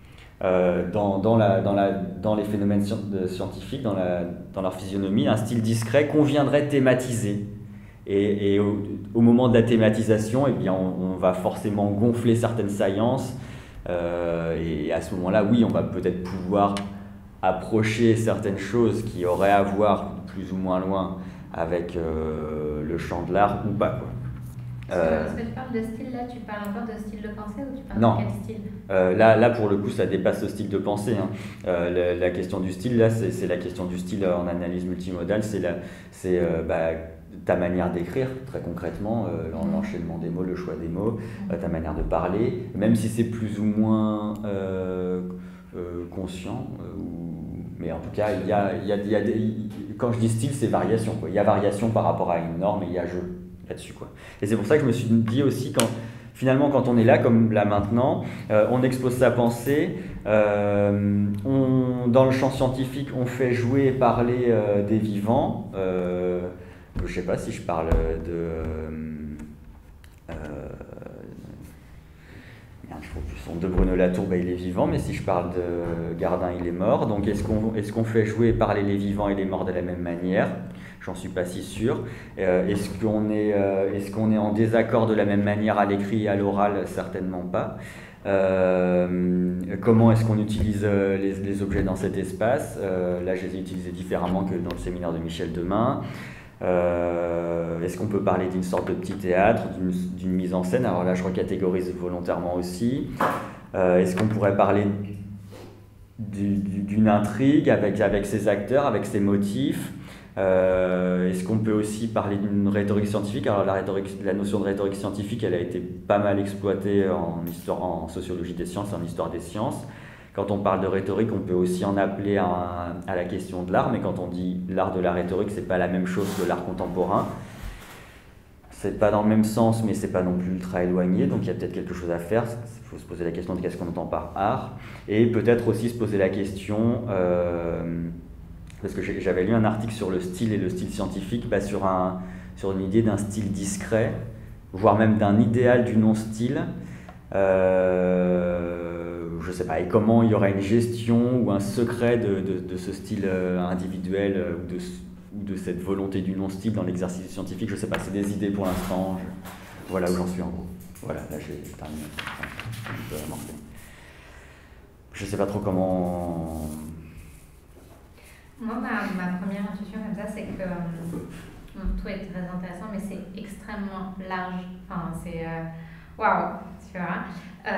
Speaker 1: dans les phénomènes scientifiques, dans leur physionomie, un style discret qu'on viendrait thématiser. Et au moment de la thématisation, eh bien, on va forcément gonfler certaines saillances. Et à ce moment-là, oui, on va peut-être pouvoir approcher certaines choses qui auraient à voir plus ou moins loin avec le champ de l'art ou pas, quoi.
Speaker 4: Parce que tu parles de style, là, tu parles encore de style de pensée ou tu parles
Speaker 1: Non.
Speaker 4: de quel style?
Speaker 1: Là, pour le coup, ça dépasse le style de pensée, hein. La question du style, là, c'est la question du style en analyse multimodale, c'est ta manière d'écrire, très concrètement, l'enchaînement des mots, le choix des mots, ta manière de parler, même si c'est plus ou moins conscient, mais en tout cas, il y a quand je dis style, c'est variation, quoi. Il y a variation par rapport à une norme et il y a jeu là-dessus, quoi. Et c'est pour ça que je me suis dit aussi, finalement, quand on est là, comme là maintenant, on expose sa pensée, dans le champ scientifique, on fait jouer et parler des vivants. Je ne sais pas si je parle je trouve plus son de Bruno Latour, il est vivant, mais si je parle de Gardin, il est mort. Donc est-ce qu'on fait jouer et parler les vivants et les morts de la même manière? J'en suis pas si sûr. Est-ce qu'on est en désaccord de la même manière à l'écrit et à l'oral? Certainement pas. Comment est-ce qu'on utilise les objets dans cet espace? Là, je les ai utilisés différemment que dans le séminaire de Michel Demain. Est-ce qu'on peut parler d'une sorte de petit théâtre, d'une mise en scène? Alors là, je recatégorise volontairement aussi. Est-ce qu'on pourrait parler d'une intrigue avec ses acteurs, avec ses motifs? Est-ce qu'on peut aussi parler d'une rhétorique scientifique? Alors la notion de rhétorique scientifique, elle a été pas mal exploitée en sociologie des sciences et en histoire des sciences. Quand on parle de rhétorique, on peut aussi en appeler à la question de l'art, mais quand on dit l'art de la rhétorique, c'est pas la même chose que l'art contemporain. C'est pas dans le même sens, mais c'est pas non plus ultra éloigné, donc il y a peut-être quelque chose à faire. Il faut se poser la question de qu'est-ce qu'on entend par art, et peut-être aussi se poser la question, parce que j'avais lu un article sur le style et le style scientifique, sur une idée d'un style discret, voire même d'un idéal du non-style. Je sais pas, et comment il y aura une gestion ou un secret de ce style individuel ou de cette volonté du non-style dans l'exercice scientifique, je sais pas, c'est des idées pour l'instant, voilà où j'en suis en gros. Voilà, là j'ai terminé. Je sais pas trop comment...
Speaker 4: Moi, ma première intuition comme ça, c'est que tout est très intéressant, mais c'est extrêmement large. Enfin, c'est... waouh, tu vois.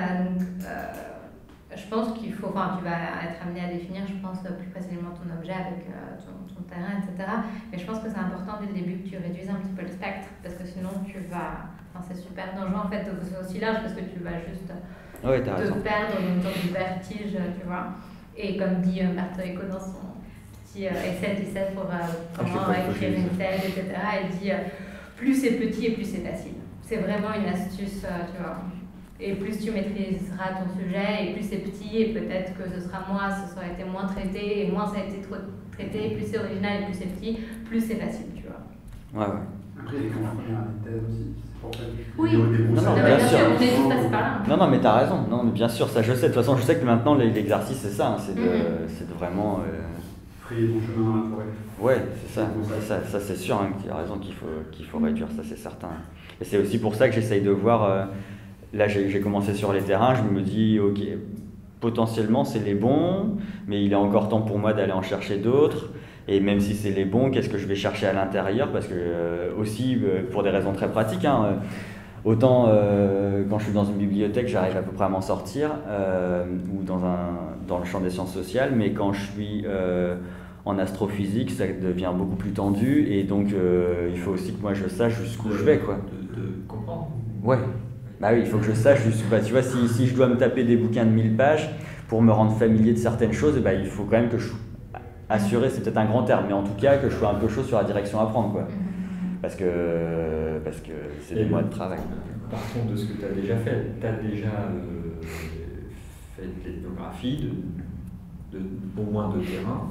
Speaker 4: Je pense qu'il faut, tu vas être amené à définir, je pense, plus précisément ton objet avec ton terrain, etc. Mais je pense que c'est important dès le début que tu réduises un petit peu le spectre, parce que sinon tu vas... c'est super dangereux en fait, c'est aussi large parce que tu vas juste te perdre dans une sorte de vertige, tu vois. Et comme dit Umberto Eco dans son petit essai, tu sais, pour comment écrire une thèse, etc., il dit plus c'est petit et plus c'est facile. C'est vraiment une astuce, tu vois. Et plus tu maîtriseras ton sujet, et plus c'est petit, et peut-être que ce sera ça aurait été moins traité, et moins ça a été trop traité, plus c'est original et plus c'est petit, plus c'est facile, tu vois.
Speaker 1: Ouais.
Speaker 3: Après, il est confronté à des thèses aussi.
Speaker 4: Oui,
Speaker 1: bien sûr,
Speaker 4: on est tous passés par là.
Speaker 1: Non, mais t'as raison, non, mais bien sûr, ça je sais. De toute façon, je sais que maintenant l'exercice c'est ça, c'est de vraiment.
Speaker 3: Frayer ton chemin dans la forêt.
Speaker 1: Ouais, c'est ça c'est sûr, hein, tu as raison qu'il faut réduire, ça c'est certain. Et c'est aussi pour ça que j'essaye de voir. Là, j'ai commencé sur les terrains, je me dis, ok, potentiellement c'est les bons, mais il est encore temps pour moi d'aller en chercher d'autres. Et même si c'est les bons, qu'est-ce que je vais chercher à l'intérieur? Parce que aussi, pour des raisons très pratiques, autant quand je suis dans une bibliothèque, j'arrive à peu près à m'en sortir, ou dans le champ des sciences sociales, mais quand je suis en astrophysique, ça devient beaucoup plus tendu, et donc il faut aussi que moi je sache jusqu'où je vais, quoi.
Speaker 2: De comprendre.
Speaker 1: Ouais. Bah oui, il faut que je sache jusqu'où. Tu vois, si je dois me taper des bouquins de 1000 pages pour me rendre familier de certaines choses, il faut quand même que je assurer, c'est peut-être un grand terme, mais en tout cas que je sois un peu chaud sur la direction à prendre, quoi. Parce que c'est des mois de travail.
Speaker 2: Partons de ce que tu as déjà fait. Tu as déjà fait de l'ethnographie, au moins de terrain.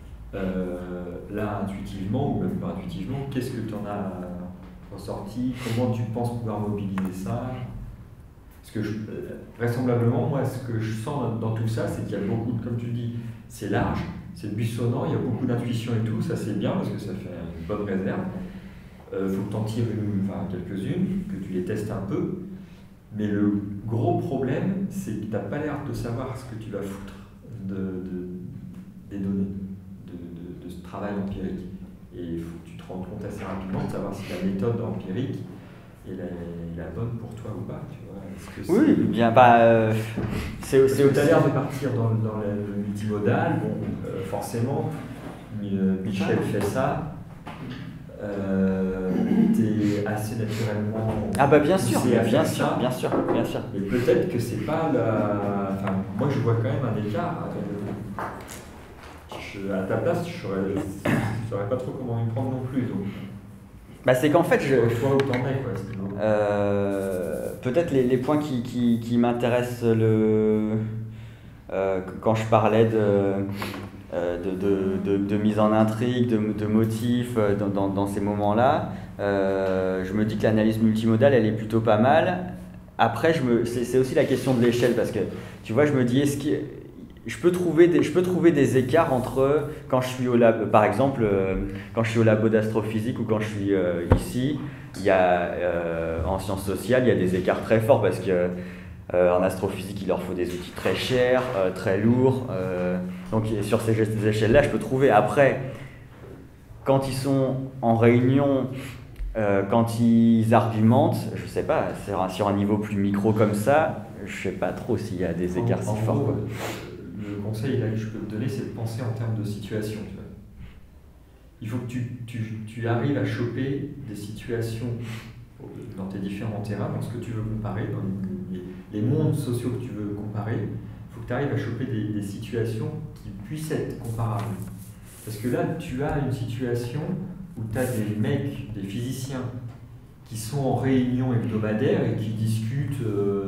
Speaker 2: Là, intuitivement, ou même pas intuitivement, qu'est-ce que tu en as ressorti? Comment tu penses pouvoir mobiliser ça? Parce que vraisemblablement, moi, ce que je sens dans tout ça, c'est qu'il y a beaucoup, comme tu dis, c'est large, c'est buissonnant, il y a beaucoup d'intuition et tout, ça c'est bien parce que ça fait une bonne réserve. faut que tu en tires quelques-unes, que tu les testes un peu. Mais le gros problème, c'est que tu n'as pas l'air de savoir ce que tu vas foutre des données, de ce travail empirique. Et il faut que tu te rendes compte assez rapidement de savoir si la méthode empirique est la bonne pour toi ou pas. Tu vois.
Speaker 1: Oui, bien, c'est aussi.
Speaker 2: Tu as l'air de partir dans le multimodal. Bon, forcément, Michel fait ça. T'es assez naturellement.
Speaker 1: Ah bah bien sûr,
Speaker 2: bien
Speaker 1: sûr.
Speaker 2: Et peut-être que c'est pas la. Enfin, moi je vois quand même un écart. À ta place, je saurais pas trop comment y prendre non plus. Donc.
Speaker 1: Bah c'est qu'en fait,
Speaker 2: toi où t'en es, quoi.
Speaker 1: Peut-être les points qui m'intéressent quand je parlais de mise en intrigue, de motifs dans ces moments-là, je me dis que l'analyse multimodale, elle est plutôt pas mal. Après, c'est aussi la question de l'échelle, parce que tu vois, je me dis, je peux trouver des écarts entre quand je suis au lab, par exemple, quand je suis au labo d'astrophysique ou quand je suis ici, il y a en sciences sociales, il y a des écarts très forts parce que en astrophysique, il leur faut des outils très chers, très lourds. Donc sur ces échelles-là, je peux trouver. Après, quand ils sont en réunion, quand ils argumentent, je sais pas, sur un niveau plus micro comme ça, je sais pas trop s'il y a des écarts si forts. Quoi.
Speaker 2: Le conseil là, que je peux te donner, c'est de penser en termes de situation. Tu vois. Il faut que tu arrives à choper des situations dans tes différents terrains, dans ce que tu veux comparer, dans les mondes sociaux que tu veux comparer. Il faut que tu arrives à choper des situations qui puissent être comparables. Parce que là, tu as une situation où tu as des mecs, des physiciens, qui sont en réunion hebdomadaire et qui discutent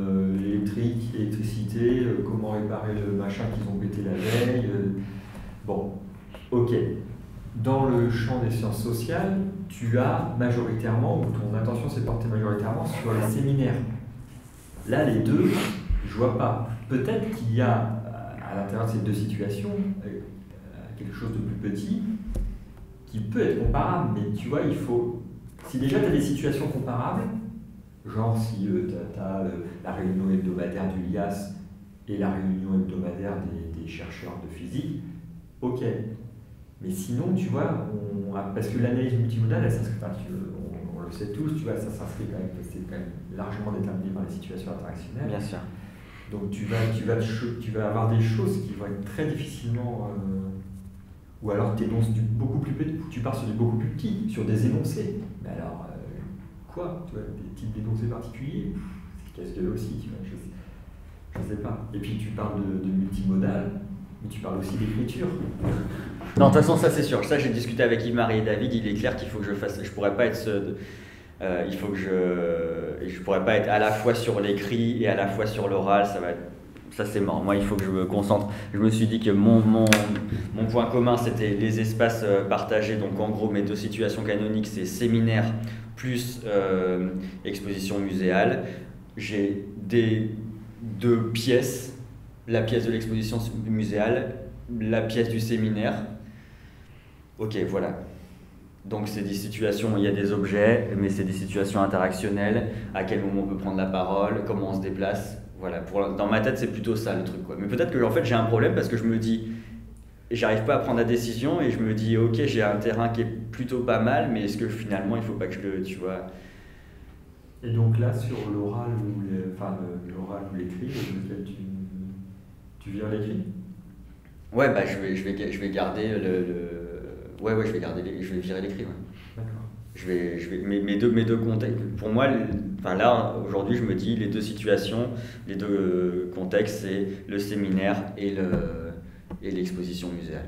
Speaker 2: électricité, comment réparer le machin qu'ils ont pété la veille. Bon, ok. Dans le champ des sciences sociales, tu as majoritairement, ou ton attention s'est portée majoritairement sur les séminaires. Là, les deux, je vois pas. Peut-être qu'il y a, à l'intérieur de ces deux situations, quelque chose de plus petit, qui peut être comparable, mais tu vois, il faut... Si déjà tu as des situations comparables, genre si tu as la réunion hebdomadaire du LIAS et la réunion hebdomadaire des chercheurs de physique, ok. Mais sinon, tu vois, parce que l'analyse multimodale, elle s'inscrit, on le sait tous, tu vois, ça s'inscrit quand même, c'est quand même largement déterminé par les situations interactionnelles.
Speaker 1: Bien sûr.
Speaker 2: Donc tu vas avoir des choses qui vont être très difficilement... ou alors tu énonces beaucoup plus petit, tu pars sur du beaucoup plus petit, sur des énoncés. Mais alors, quoi? Tu vois, des types d'énoncés particuliers, c'est casse-gueule aussi, tu vois, je sais pas. Et puis tu parles de multimodal, mais tu parles aussi d'écriture.
Speaker 1: Non, de toute façon, ça c'est sûr. Ça, j'ai discuté avec Yves-Marie et David, il est clair qu'il faut que je fasse... Je pourrais pas être... il faut que je pourrais pas être à la fois sur l'écrit et à la fois sur l'oral, ça c'est mort. Moi, il faut que je me concentre. Je me suis dit que mon point commun, c'était les espaces partagés. Donc, en gros, mes deux situations canoniques, c'est séminaire plus exposition muséale. J'ai deux pièces, la pièce de l'exposition muséale, la pièce du séminaire. Ok, voilà. Donc c'est des situations où il y a des objets, mais c'est des situations interactionnelles. À quel moment on peut prendre la parole, comment on se déplace. Voilà, dans ma tête, c'est plutôt ça le truc, quoi. Mais peut-être que en fait, j'ai un problème parce que je me dis, j'arrive pas à prendre la décision et je me dis, ok, j'ai un terrain qui est plutôt pas mal, mais est-ce que finalement, il faut pas que tu vois.
Speaker 2: Et donc là, sur l'oral ou l'écrit, lequel tu vires l'écrit?
Speaker 1: Ouais, bah je vais garder Ouais, je vais virer l'écrit. Ouais.
Speaker 2: D'accord.
Speaker 1: Mes deux contextes. Pour moi, là, aujourd'hui, je me dis les deux situations, les deux contextes, c'est le séminaire et l'exposition muséale.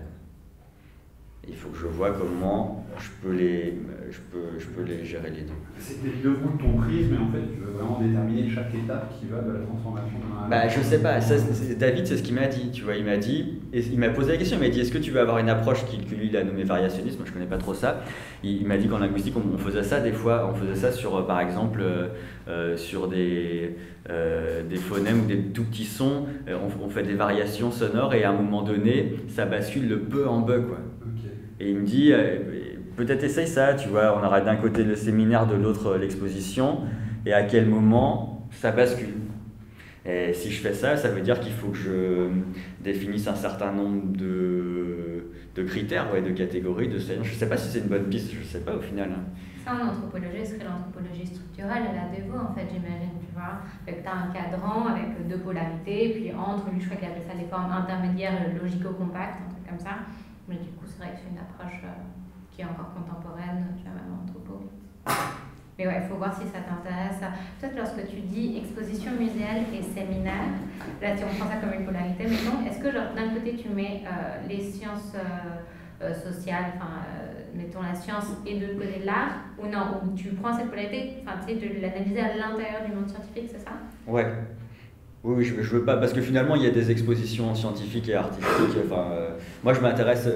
Speaker 1: Il faut que je vois comment je peux les gérer les deux.
Speaker 3: C'est les deux bouts de ton prisme, mais en fait, tu veux vraiment déterminer chaque étape qui va de la transformation d'un...
Speaker 1: Je sais pas, David, c'est ce qu'il m'a dit, tu vois, il m'a posé la question, il m'a dit, est-ce que tu veux avoir une approche que lui, il a nommée variationnisme, moi je connais pas trop ça, il m'a dit qu'en linguistique, on faisait ça des fois, on faisait ça sur, par exemple, sur des phonèmes ou des tout petits sons, on fait des variations sonores et à un moment donné, ça bascule le be en be, quoi.
Speaker 3: Okay.
Speaker 1: Et il me dit, peut-être essaye ça, tu vois, on aura d'un côté le séminaire, de l'autre l'exposition, et à quel moment ça bascule. Et si je fais ça, ça veut dire qu'il faut que je définisse un certain nombre de critères, ouais, de catégories, de séances. Je ne sais pas si c'est une bonne piste, je ne sais pas au final.
Speaker 4: Ça, en anthropologie, ce serait l'anthropologie structurelle et la dévo, en fait, j'imagine, tu vois. Tu as un cadran avec 2 polarités, et puis entre, lui, je crois qu'il appelle ça des formes intermédiaires logico-compactes, un truc comme ça. Mais du coup, c'est vrai que c'est une approche qui est encore contemporaine, tu vois, même en anthropo. Mais ouais, il faut voir si ça t'intéresse. Peut-être lorsque tu dis exposition muséale et séminaire, là, on prend ça comme une polarité, mais non, est-ce que d'un côté, tu mets les sciences sociales, mettons la science, et de l'autre côté l'art, ou non, ou tu prends cette polarité, tu sais, de l'analyser à l'intérieur du monde scientifique, c'est ça? Ouais.
Speaker 1: Oui, je veux pas, parce que finalement, il y a des expositions scientifiques et artistiques. Moi, je m'intéresse...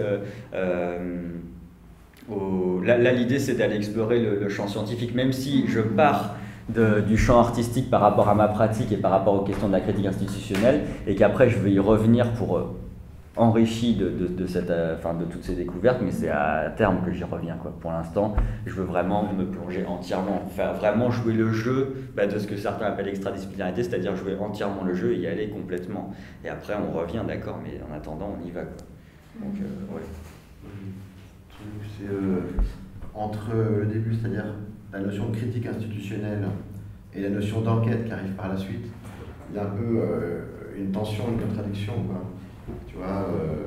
Speaker 1: Là, l'idée, c'est d'aller explorer le champ scientifique, même si je pars du champ artistique par rapport à ma pratique et par rapport aux questions de la critique institutionnelle, et qu'après, je vais y revenir pour enrichi de toutes ces découvertes, mais c'est à terme que j'y reviens, quoi. Pour l'instant, je veux vraiment me plonger entièrement, faire vraiment jouer le jeu de ce que certains appellent l'extradisciplinarité, c'est-à-dire jouer entièrement le jeu et y aller complètement. Et après, on revient, d'accord, mais en attendant, on y va, quoi. Donc, ouais.
Speaker 5: C'est entre le début, c'est-à-dire la notion de critique institutionnelle et la notion d'enquête qui arrive par la suite, il y a un peu une tension, une contradiction, quoi. Tu vois,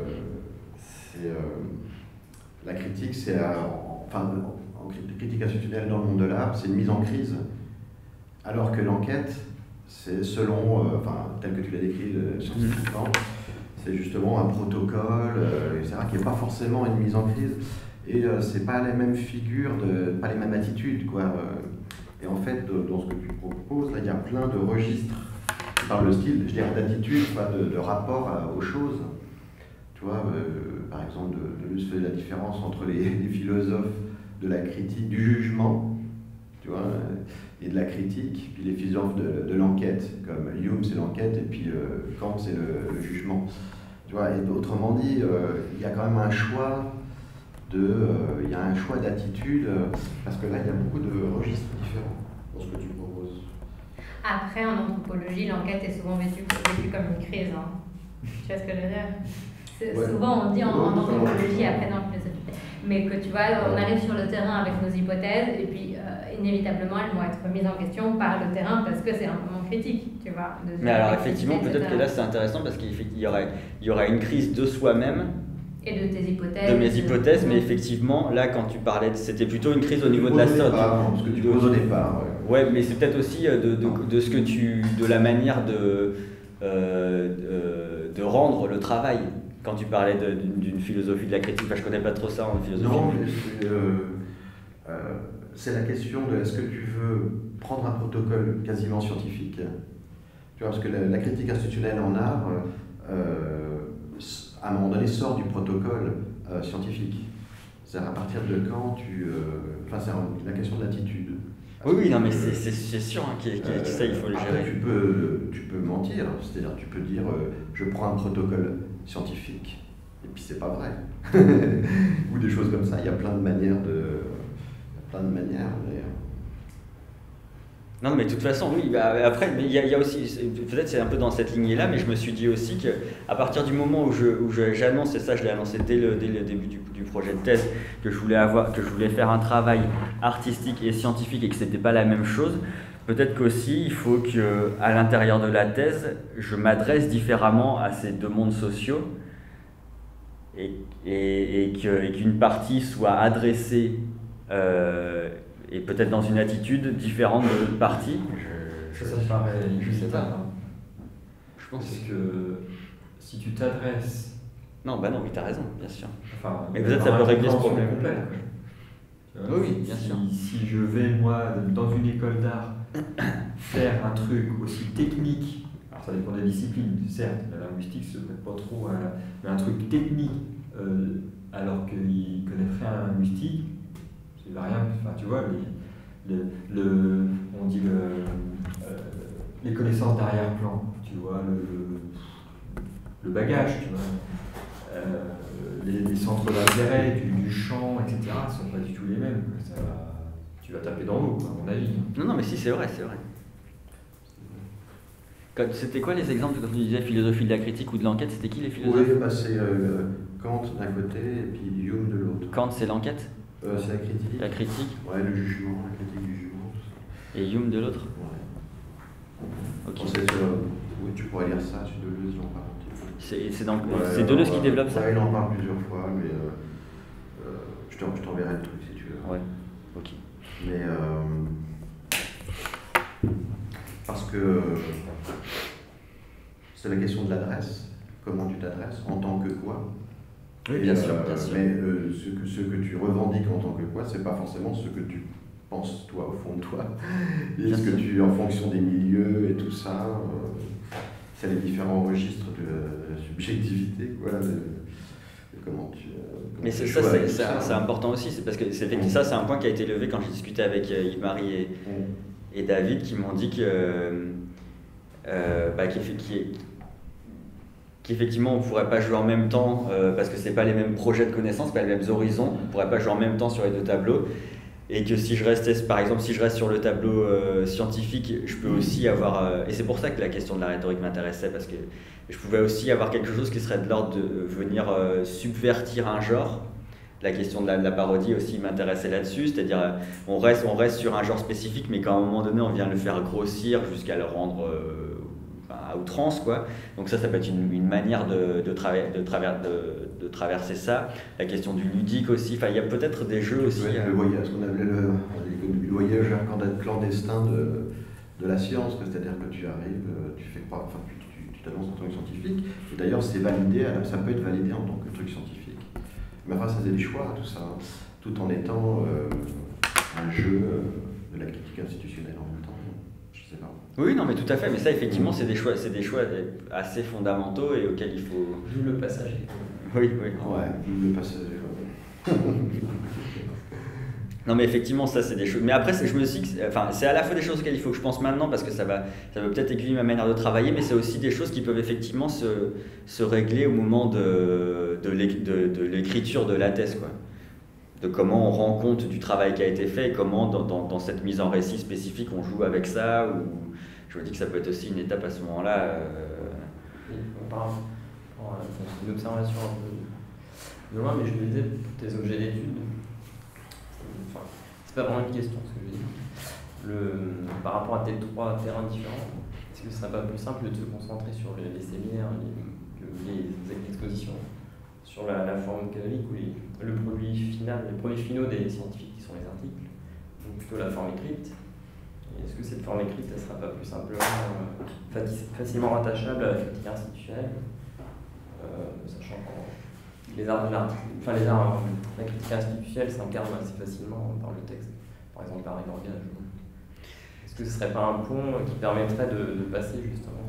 Speaker 5: la critique, c'est en critique institutionnelle dans le monde de l'art, c'est une mise en crise, alors que l'enquête, c'est selon, tel que tu l'as décrit scientifiquement, c'est justement un protocole, etc., qui n'est pas forcément une mise en crise, et c'est pas les mêmes figures, pas les mêmes attitudes, quoi. Et en fait, dans ce que tu proposes, là, il y a plein de registres par le style, je dirais, d'attitude, de rapport aux choses. Tu vois, par exemple, de se faire la différence entre les philosophes de la critique, du jugement, tu vois, et de la critique, puis les philosophes de l'enquête, comme Hume c'est l'enquête, et puis Kant c'est le jugement. Tu vois, et autrement dit, il y a quand même un choix d'attitude, parce que là, il y a beaucoup de registres différents dans ce que tu proposes.
Speaker 4: Après, en anthropologie, l'enquête est souvent vécue comme une crise. Hein. Tu vois ce que je veux dire? Ouais. Souvent, on dit en anthropologie, après dans la philosophie, mais que tu vois, on arrive sur le terrain avec nos hypothèses, et puis inévitablement, elles vont être mises en question par le terrain parce que c'est un moment critique, tu vois.
Speaker 1: Mais alors, effectivement, peut-être que là, c'est intéressant parce qu'il y aurait une crise de soi-même.
Speaker 4: Et de tes hypothèses.
Speaker 1: De mes hypothèses, mais effectivement, là, quand tu parlais, c'était plutôt une crise au niveau de la sorte.
Speaker 5: Ce que tu poses au départ.
Speaker 1: Ouais, mais c'est peut-être aussi de la manière de rendre le travail. Quand tu parlais d'une philosophie de la critique, je connais pas trop ça en philosophie.
Speaker 5: Non, c'est la question de est-ce que tu veux prendre un protocole quasiment scientifique. Tu vois, parce que la critique institutionnelle en art, à un moment donné, sort du protocole scientifique. C'est-à-dire à partir de quand c'est la question de l'attitude.
Speaker 1: Oui, non, mais c'est sûr que ça, il faut le gérer.
Speaker 5: Tu peux mentir, c'est-à-dire tu peux dire je prends un protocole scientifique, et puis c'est pas vrai. Ou des choses comme ça, il y a plein de manières
Speaker 1: Non, mais de toute façon, oui. Après, il y a aussi, peut-être c'est un peu dans cette lignée-là, mais je me suis dit aussi qu'à partir du moment où j'annonce, et ça je l'ai annoncé dès le début du projet de thèse, que je voulais faire un travail artistique et scientifique et que c'était pas la même chose, peut-être qu'aussi il faut qu'à l'intérieur de la thèse, je m'adresse différemment à ces deux mondes sociaux et qu'une partie soit adressée et peut-être dans une attitude différente de l'autre partie.
Speaker 2: Ça me paraît inévitable.
Speaker 1: Je pense
Speaker 2: que si tu t'adresses...
Speaker 1: Non, mais t'as raison, bien sûr.
Speaker 2: Enfin,
Speaker 1: mais peut-être ça peut régler ce problème.
Speaker 2: Complet,
Speaker 1: oui, bien sûr.
Speaker 2: Si je vais, moi, dans une école d'art, faire un truc aussi technique, alors ça dépend des disciplines, certes, la linguistique se prête pas trop à... Mais un truc technique, alors qu'il connaîtrait un linguistique, c'est variable. Enfin, tu vois, on dit les connaissances d'arrière-plan, tu vois, le bagage, tu vois. les centres d'intérêt du champ, etc., ne sont pas du tout les mêmes. Tu vas taper dans l'eau, à mon avis.
Speaker 1: Non, mais si, c'est vrai. C'était quoi les exemples quand tu disais philosophie de la critique ou de l'enquête? C'était qui les philosophes?
Speaker 5: Oui, c'est Kant d'un côté et puis Hume de l'autre.
Speaker 1: Kant, c'est l'enquête?
Speaker 5: C'est la critique.
Speaker 1: La critique?
Speaker 5: Ouais, le jugement, la critique du jugement, tout ça.
Speaker 1: Et Hume de l'autre?
Speaker 5: Ouais.
Speaker 1: Ok.
Speaker 5: Oui, tu pourrais lire ça, sur Deleuze, j'en parle un petit peu.
Speaker 1: C'est Deleuze qui développe ça?
Speaker 5: Ouais, il en parle plusieurs fois, mais je t'enverrai le truc si tu veux.
Speaker 1: Ouais, ok.
Speaker 5: Mais parce que c'est la question de l'adresse, comment tu t'adresses, en tant que quoi.
Speaker 1: Oui, bien sûr.
Speaker 5: Mais ce que tu revendiques en tant que quoi, c'est pas forcément ce que tu penses toi au fond de toi. Et ce que tu, en fonction des milieux et tout ça, c'est les différents registres de la subjectivité, quoi, de comment tu.
Speaker 1: Mais c'est important aussi, c'est parce que ça c'est un point qui a été levé quand j'ai discuté avec Yves-Marie et David, qui m'ont dit qu'effectivement on ne pourrait pas jouer en même temps parce que c'est pas les mêmes projets de connaissances, pas les mêmes horizons, on ne pourrait pas jouer en même temps sur les deux tableaux, et que si je restais, par exemple, si je reste sur le tableau scientifique, je peux aussi avoir, et c'est pour ça que la question de la rhétorique m'intéressait, parce que je pouvais aussi avoir quelque chose qui serait de l'ordre de venir subvertir un genre. La question de la parodie aussi m'intéressait là-dessus, c'est-à-dire on reste sur un genre spécifique, mais qu'à un moment donné on vient le faire grossir jusqu'à le rendre à outrance, quoi. Donc ça peut être une manière de traverser ça. La question du ludique aussi, il y a peut-être des jeux aussi.
Speaker 5: Le voyage, ce qu'on appelait le voyage clandestin de la science, c'est-à-dire que tu arrives, tu fais croire, tu t'annonces en tant que scientifique, et d'ailleurs c'est validé, ça peut être validé en tant que truc scientifique. Mais enfin, ça faisait des choix, tout ça, tout en étant un jeu de la critique institutionnelle en même temps. Je sais pas.
Speaker 1: Oui, non, mais tout à fait. Mais ça, effectivement, c'est des choix assez fondamentaux et auxquels il faut.
Speaker 6: D'où le passager.
Speaker 1: Oui.
Speaker 5: Ouais, d'où le passager.
Speaker 1: Non, mais effectivement, ça, c'est des choses. Mais après, je me dis que c'est à la fois des choses auxquelles il faut que je pense maintenant parce que ça va peut-être aiguiller ma manière de travailler, mais c'est aussi des choses qui peuvent effectivement se régler au moment de l'écriture de la thèse, quoi. De comment on rend compte du travail qui a été fait et comment, dans cette mise en récit spécifique, on joue avec ça. Ou je me dis que ça peut être aussi une étape à ce moment-là.
Speaker 6: C'est une observation un peu de loin, mais je me disais, pour tes objets d'étude. C'est pas vraiment une question ce que je dis. Par rapport à tes trois terrains différents, est-ce que ce serait pas plus simple de se concentrer sur les séminaires, les expositions, sur la forme canonique ou le produit final, les produits finaux des scientifiques qui sont les articles, donc plutôt la forme écrite? Et est-ce que cette forme écrite, elle sera pas plus simplement facilement rattachable à la critique institutionnelle, sachant que la critique institutionnelle s'incarne assez facilement par le texte, par exemple par un langage. Est-ce que ce serait pas un pont qui permettrait de passer justement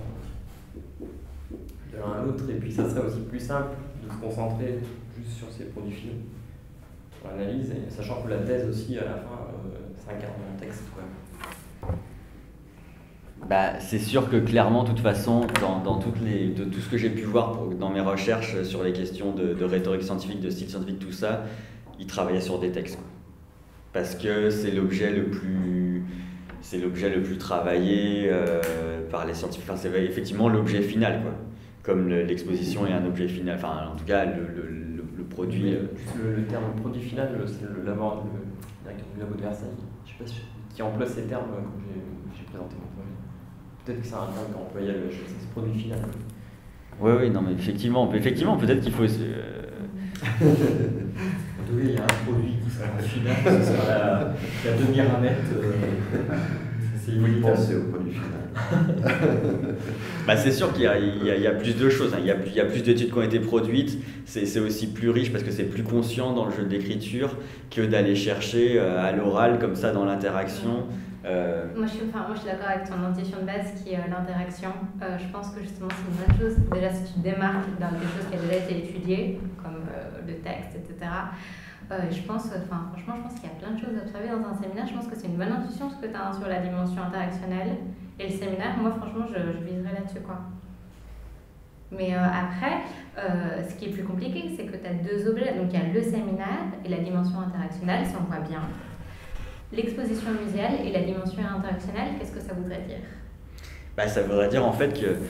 Speaker 6: de l'un à l'autre, et puis ça serait aussi plus simple de se concentrer juste sur ces produits finaux pour l'analyse, sachant que la thèse aussi à la fin s'incarne dans le texte, quoi.
Speaker 1: C'est sûr que clairement, de toute façon, de tout ce que j'ai pu voir dans mes recherches sur les questions de rhétorique scientifique, de style scientifique, tout ça, ils travaillaient sur des textes, quoi. Parce que c'est l'objet le plus travaillé par les scientifiques. Enfin, c'est effectivement l'objet final, quoi. Comme l'exposition est un objet final. Enfin, en tout cas, le produit.
Speaker 6: Le terme produit final, c'est le directeur du labo de Versailles. Je sais pas qui emploie ces termes quand j'ai présenté mon projet. Peut-être que c'est un terme employé chez ce produit final.
Speaker 1: Oui, non, mais effectivement, peut-être qu'il faut.
Speaker 2: En tout cas, il y a un produit qui sera final, ce sera la demi-ramette. C'est
Speaker 5: oui, penser au produit final.
Speaker 1: C'est sûr qu'il y a plus de choses, hein. Il y a plus d'études qui ont été produites. C'est aussi plus riche parce que c'est plus conscient dans le jeu d'écriture que d'aller chercher à l'oral comme ça dans l'interaction.
Speaker 4: Moi, je suis d'accord avec ton intuition de base qui est l'interaction. Je pense que justement c'est une bonne chose. Déjà, si tu te démarques dans quelque chose qui a déjà été étudié, comme le texte, etc. Je pense qu'il y a plein de choses à observer dans un séminaire. Je pense que c'est une bonne intuition ce que tu as sur la dimension interactionnelle. Et le séminaire, moi franchement, je viserais là-dessus, quoi. Mais après, ce qui est plus compliqué, c'est que tu as deux objets. Donc il y a le séminaire et la dimension interactionnelle, si on voit bien. L'exposition muséale et la dimension interactionnelle, qu'est-ce que ça voudrait dire?
Speaker 1: Ça voudrait dire en fait que...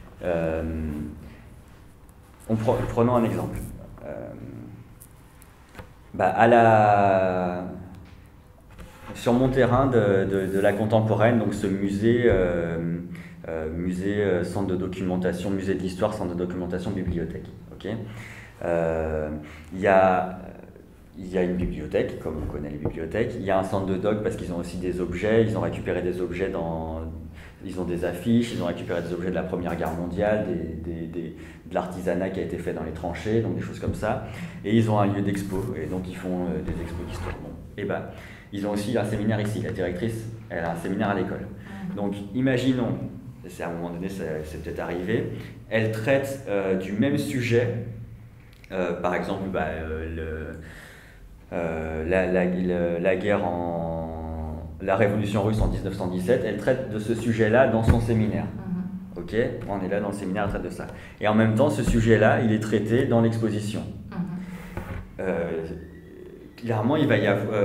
Speaker 1: prenons un exemple. Sur mon terrain de la contemporaine, donc ce musée, centre de documentation, musée de l'histoire, centre de documentation, bibliothèque. Okay, il y a une bibliothèque, comme on connaît les bibliothèques. Il y a un centre de doc parce qu'ils ont aussi des objets. Ils ont récupéré des objets ils ont des affiches, ils ont récupéré des objets de la Première Guerre mondiale, de l'artisanat qui a été fait dans les tranchées, donc des choses comme ça. Et ils ont un lieu d'expo, et donc ils font des expos d'histoire. Bon. Ils ont aussi un séminaire ici. La directrice, elle a un séminaire à l'école. Donc imaginons, à un moment donné, c'est peut-être arrivé, elle traite du même sujet, par exemple la guerre la révolution russe en 1917, elle traite de ce sujet-là dans son séminaire. Ok, on est là dans le séminaire, elle traite de ça. Et en même temps, ce sujet-là, il est traité dans l'exposition. Clairement, il va y avoir...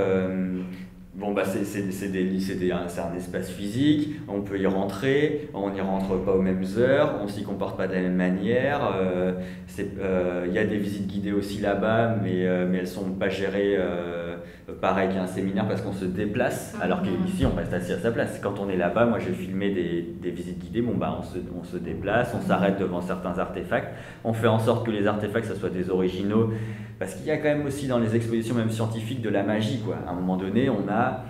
Speaker 1: c'est un espace physique, on peut y rentrer, on n'y rentre pas aux mêmes heures, on ne s'y comporte pas de la même manière. Il y a des visites guidées aussi là-bas, mais elles ne sont pas gérées pareil qu'un séminaire parce qu'on se déplace, alors qu'ici on reste assis à sa place. Quand on est là-bas, moi j'ai filmé des visites guidées, on se déplace, on s'arrête devant certains artefacts, on fait en sorte que les artefacts ça soit des originaux, parce qu'il y a quand même aussi dans les expositions même scientifiques de la magie, quoi. À un moment donné, on a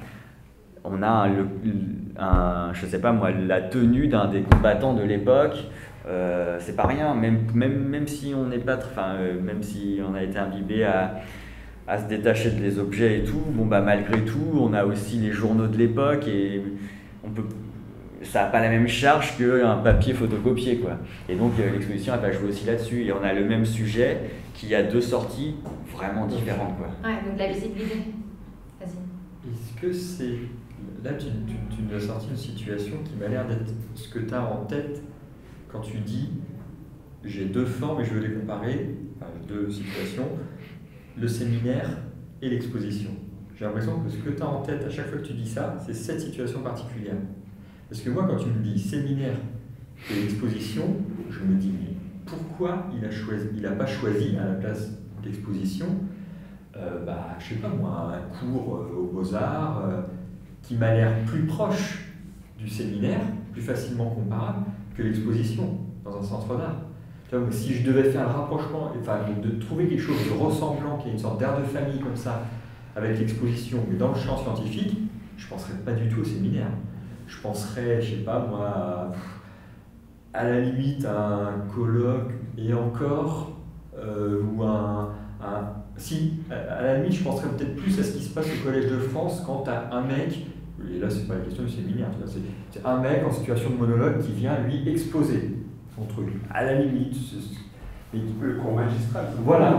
Speaker 1: je sais pas moi, la tenue d'un des combattants de l'époque. C'est pas rien, même si on n'est pas, même si on a été imbibé à se détacher des objets et tout, malgré tout, on a aussi les journaux de l'époque et ça n'a pas la même charge qu'un papier photocopié, quoi. Et donc l'exposition elle va jouer aussi là-dessus, et on a le même sujet qui a deux sorties vraiment différentes, quoi.
Speaker 4: Ouais, donc la visite guidée. Vas-y.
Speaker 2: Est-ce que c'est... Là, tu nous as sorti une situation qui m'a l'air d'être ce que tu as en tête quand tu dis j'ai deux formes et je veux les comparer, deux situations, le séminaire et l'exposition. J'ai l'impression que ce que tu as en tête à chaque fois que tu dis ça, c'est cette situation particulière. Parce que moi, quand tu me dis séminaire et exposition, je me dis mais pourquoi il a pas choisi à la place d'exposition, je sais pas moi, un cours aux Beaux-Arts qui m'a l'air plus proche du séminaire, plus facilement comparable que l'exposition dans un centre d'art. Si je devais faire le rapprochement, de trouver quelque chose de ressemblant, qui est une sorte d'air de famille comme ça, avec l'exposition, mais dans le champ scientifique, je ne penserais pas du tout au séminaire. Je penserais, je sais pas moi, à la limite à un colloque, et encore, ou si, à la limite, je penserais peut-être plus à ce qui se passe au Collège de France quand tu as un mec, et là c'est pas la question du séminaire, c'est un mec en situation de monologue qui vient lui exposer son truc. À la limite,
Speaker 3: le cours magistral.
Speaker 2: Voilà.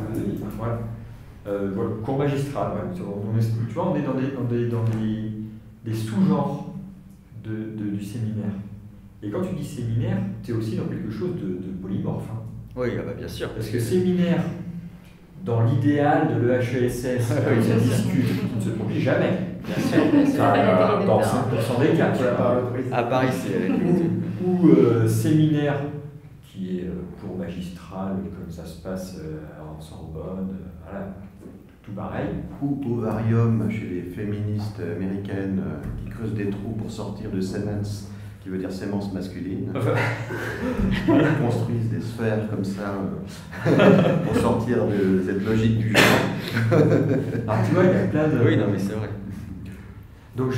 Speaker 2: Cours magistral. Ouais. Tu vois, on est dans des sous-genres du séminaire. Et quand tu dis séminaire, tu es aussi dans quelque chose de polymorphe. Hein.
Speaker 1: Oui, bien sûr.
Speaker 2: Parce que séminaire, dans l'idéal de l'EHESS, ça discute, qui ne se produit jamais.
Speaker 4: Bien sûr.
Speaker 2: Dans 5% des cas.
Speaker 1: À Paris, c'est
Speaker 2: ou séminaire qui est cours magistral, comme ça se passe en Sorbonne, voilà, tout pareil.
Speaker 5: Ou ovarium chez les féministes américaines qui creusent des trous pour sortir de sémence, qui veut dire sémence masculine. Ils construisent des sphères comme ça pour sortir de cette logique du genre.
Speaker 2: Alors tu vois, il y a plein de...
Speaker 1: Oui, non mais c'est vrai.
Speaker 2: Donc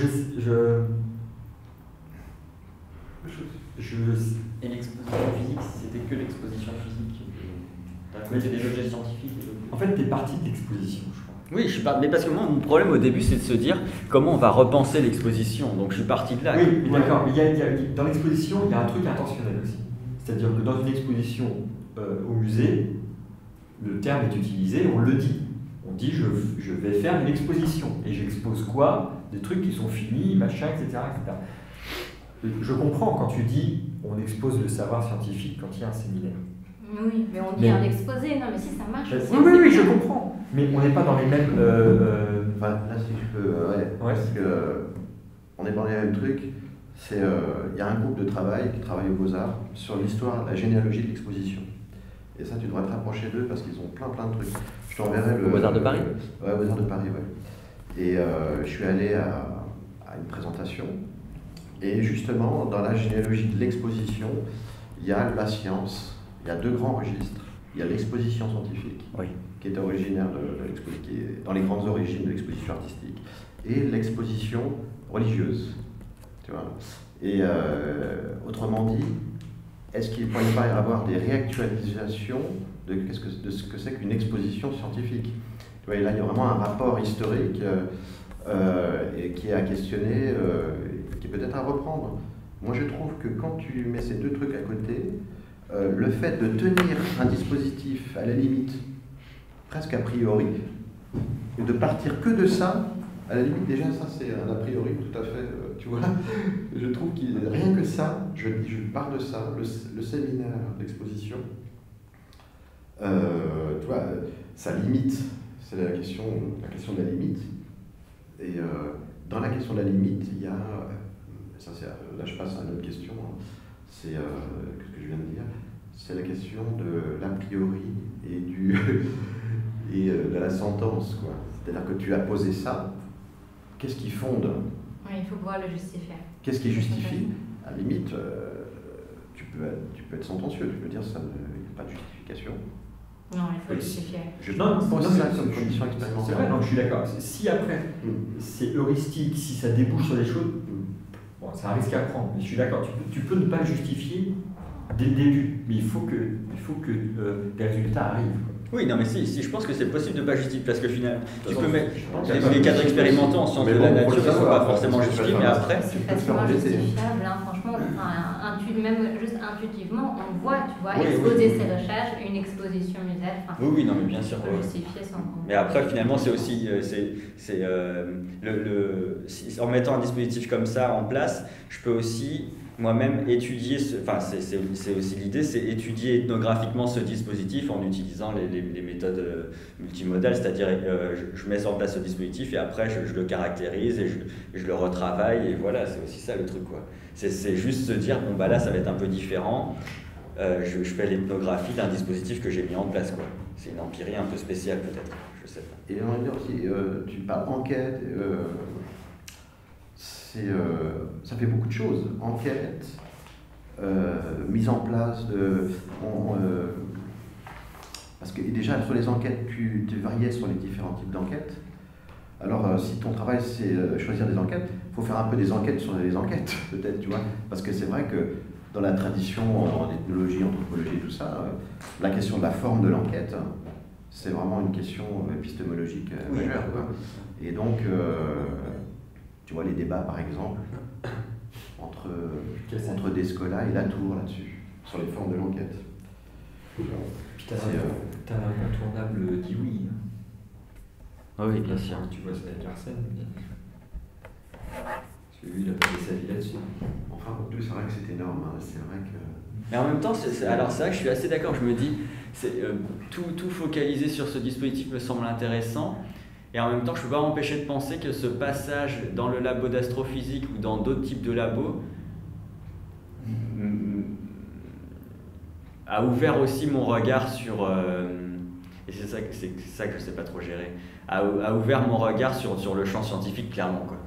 Speaker 6: Et l'exposition physique, c'était que l'exposition physique. Il y a des objets scientifiques.
Speaker 2: En fait, tu es parti de l'exposition, je crois.
Speaker 1: Oui, mais parce que moi, mon problème au début, c'est de se dire comment on va repenser l'exposition. Donc je suis parti de là.
Speaker 2: Oui, mais d'accord. Mais dans l'exposition, il y a un truc intentionnel aussi. C'est-à-dire que dans une exposition au musée, le terme est utilisé, on le dit. On dit je vais faire une exposition. Et j'expose quoi? Des trucs qui sont finis, machin, etc. Je comprends quand tu dis on expose le savoir scientifique quand il y a un séminaire.
Speaker 4: Oui, mais on dit un exposé, non mais si ça marche aussi.
Speaker 2: Oui, je comprends. Mais on n'est pas dans les mêmes...
Speaker 5: Enfin, là, si je peux, parce que on est dans les mêmes trucs. Il y a un groupe de travail qui travaille aux Beaux-Arts sur l'histoire, la généalogie de l'exposition. Et ça, tu devrais te rapprocher d'eux parce qu'ils ont plein de trucs. Je t'enverrai le...
Speaker 1: Aux Beaux-Arts de Paris?
Speaker 5: Ouais, aux Beaux-Arts de Paris, ouais. Et je suis allé à une présentation. Et justement, dans la généalogie de l'exposition, il y a la science, il y a 2 grands registres. Il y a l'exposition scientifique, qui est originaire qui est dans les grandes origines de l'exposition artistique, et l'exposition religieuse. Tu vois. Et autrement dit, est-ce qu'il ne pourrait pas y avoir des réactualisations de ce que c'est qu'une exposition scientifique? Tu vois, et là, il y a vraiment un rapport historique et qui est à questionner, qui est peut-être à reprendre. Moi, je trouve que quand tu mets ces 2 trucs à côté, le fait de tenir un dispositif, à la limite, presque a priori, et de partir que de ça, à la limite, déjà, ça, c'est un a priori tout à fait, tu vois. Je trouve qu'il rien que ça, je pars de ça, le séminaire d'exposition, tu vois, ça limite, c'est la question de la limite. Et dans la question de la limite, il y a, ça c'est, là je passe à une autre question, c'est ce que je viens de dire, c'est la question de l'a priori et de la sentence, quoi. C'est-à-dire que tu as posé ça, qu'est-ce qui fonde?
Speaker 4: Oui, il faut pouvoir le justifier.
Speaker 5: Qu'est-ce qui justifie? À la limite, tu peux être sentencieux, tu peux dire ça, il n'y a pas de justification.
Speaker 4: Non, il faut justifier.
Speaker 5: Je pense ça comme condition expérimentale.
Speaker 2: C'est vrai, non, je suis d'accord. Si après, c'est heuristique, si ça débouche sur des choses, bon, c'est un risque à prendre. Mais je suis d'accord, tu peux ne pas le justifier dès le début, mais il faut que des résultats arrivent.
Speaker 1: Oui, non, mais si, je pense que c'est possible de ne pas justifier, parce que finalement, tu peux mettre les cadres expérimentaux en sciences de la nature, ils ne sont pas forcément justifiés, mais après...
Speaker 4: C'est facilement justifiable, hein, franchement, même juste intuitivement, on voit, tu vois, exposer ses recherches, une exposition muséale,
Speaker 1: oui, non, mais bien sûr.
Speaker 4: Justifier sans problème.
Speaker 1: Mais après, finalement, c'est aussi, en mettant un dispositif comme ça en place, je peux aussi moi-même étudier, c'est aussi l'idée, c'est étudier ethnographiquement ce dispositif en utilisant les méthodes multimodales, c'est-à-dire je mets en place ce dispositif et après je le caractérise et je le retravaille et voilà, c'est aussi ça le truc, quoi. C'est juste se dire, bon bah là ça va être un peu différent, je fais l'ethnographie d'un dispositif que j'ai mis en place, quoi. C'est une empirie un peu spéciale peut-être, je sais pas.
Speaker 5: Et on va dire aussi, tu parles enquête, ça fait beaucoup de choses. Enquête, mise en place de... parce que déjà, sur les enquêtes, tu variais sur les différents types d'enquêtes. Alors, si ton travail, c'est choisir des enquêtes, il faut faire un peu des enquêtes sur les enquêtes, peut-être, tu vois. Parce que c'est vrai que dans la tradition, en ethnologie, anthropologie, tout ça, la question de la forme de l'enquête, c'est vraiment une question épistémologique majeure, quoi. Et donc... tu vois les débats, par exemple, entre Descola et Latour là-dessus, sur les formes de l'enquête.
Speaker 2: Puis t'as l'incontournable Dewey.
Speaker 1: Ah oui, bien sûr.
Speaker 2: Tu vois ça avec Larsen. Parce que lui, il a passé sa vie là-dessus.
Speaker 5: Enfin, pour tout, c'est vrai que c'est énorme. Hein. C'est vrai que...
Speaker 1: Mais en même temps, alors c'est vrai que je suis assez d'accord. Je me dis, tout focaliser sur ce dispositif me semble intéressant. Et en même temps, je ne peux pas m'empêcher de penser que ce passage dans le labo d'astrophysique ou dans d'autres types de labos a ouvert aussi mon regard sur... et c'est ça que je ne sais pas trop gérer. A ouvert mon regard sur le champ scientifique, clairement, quoi.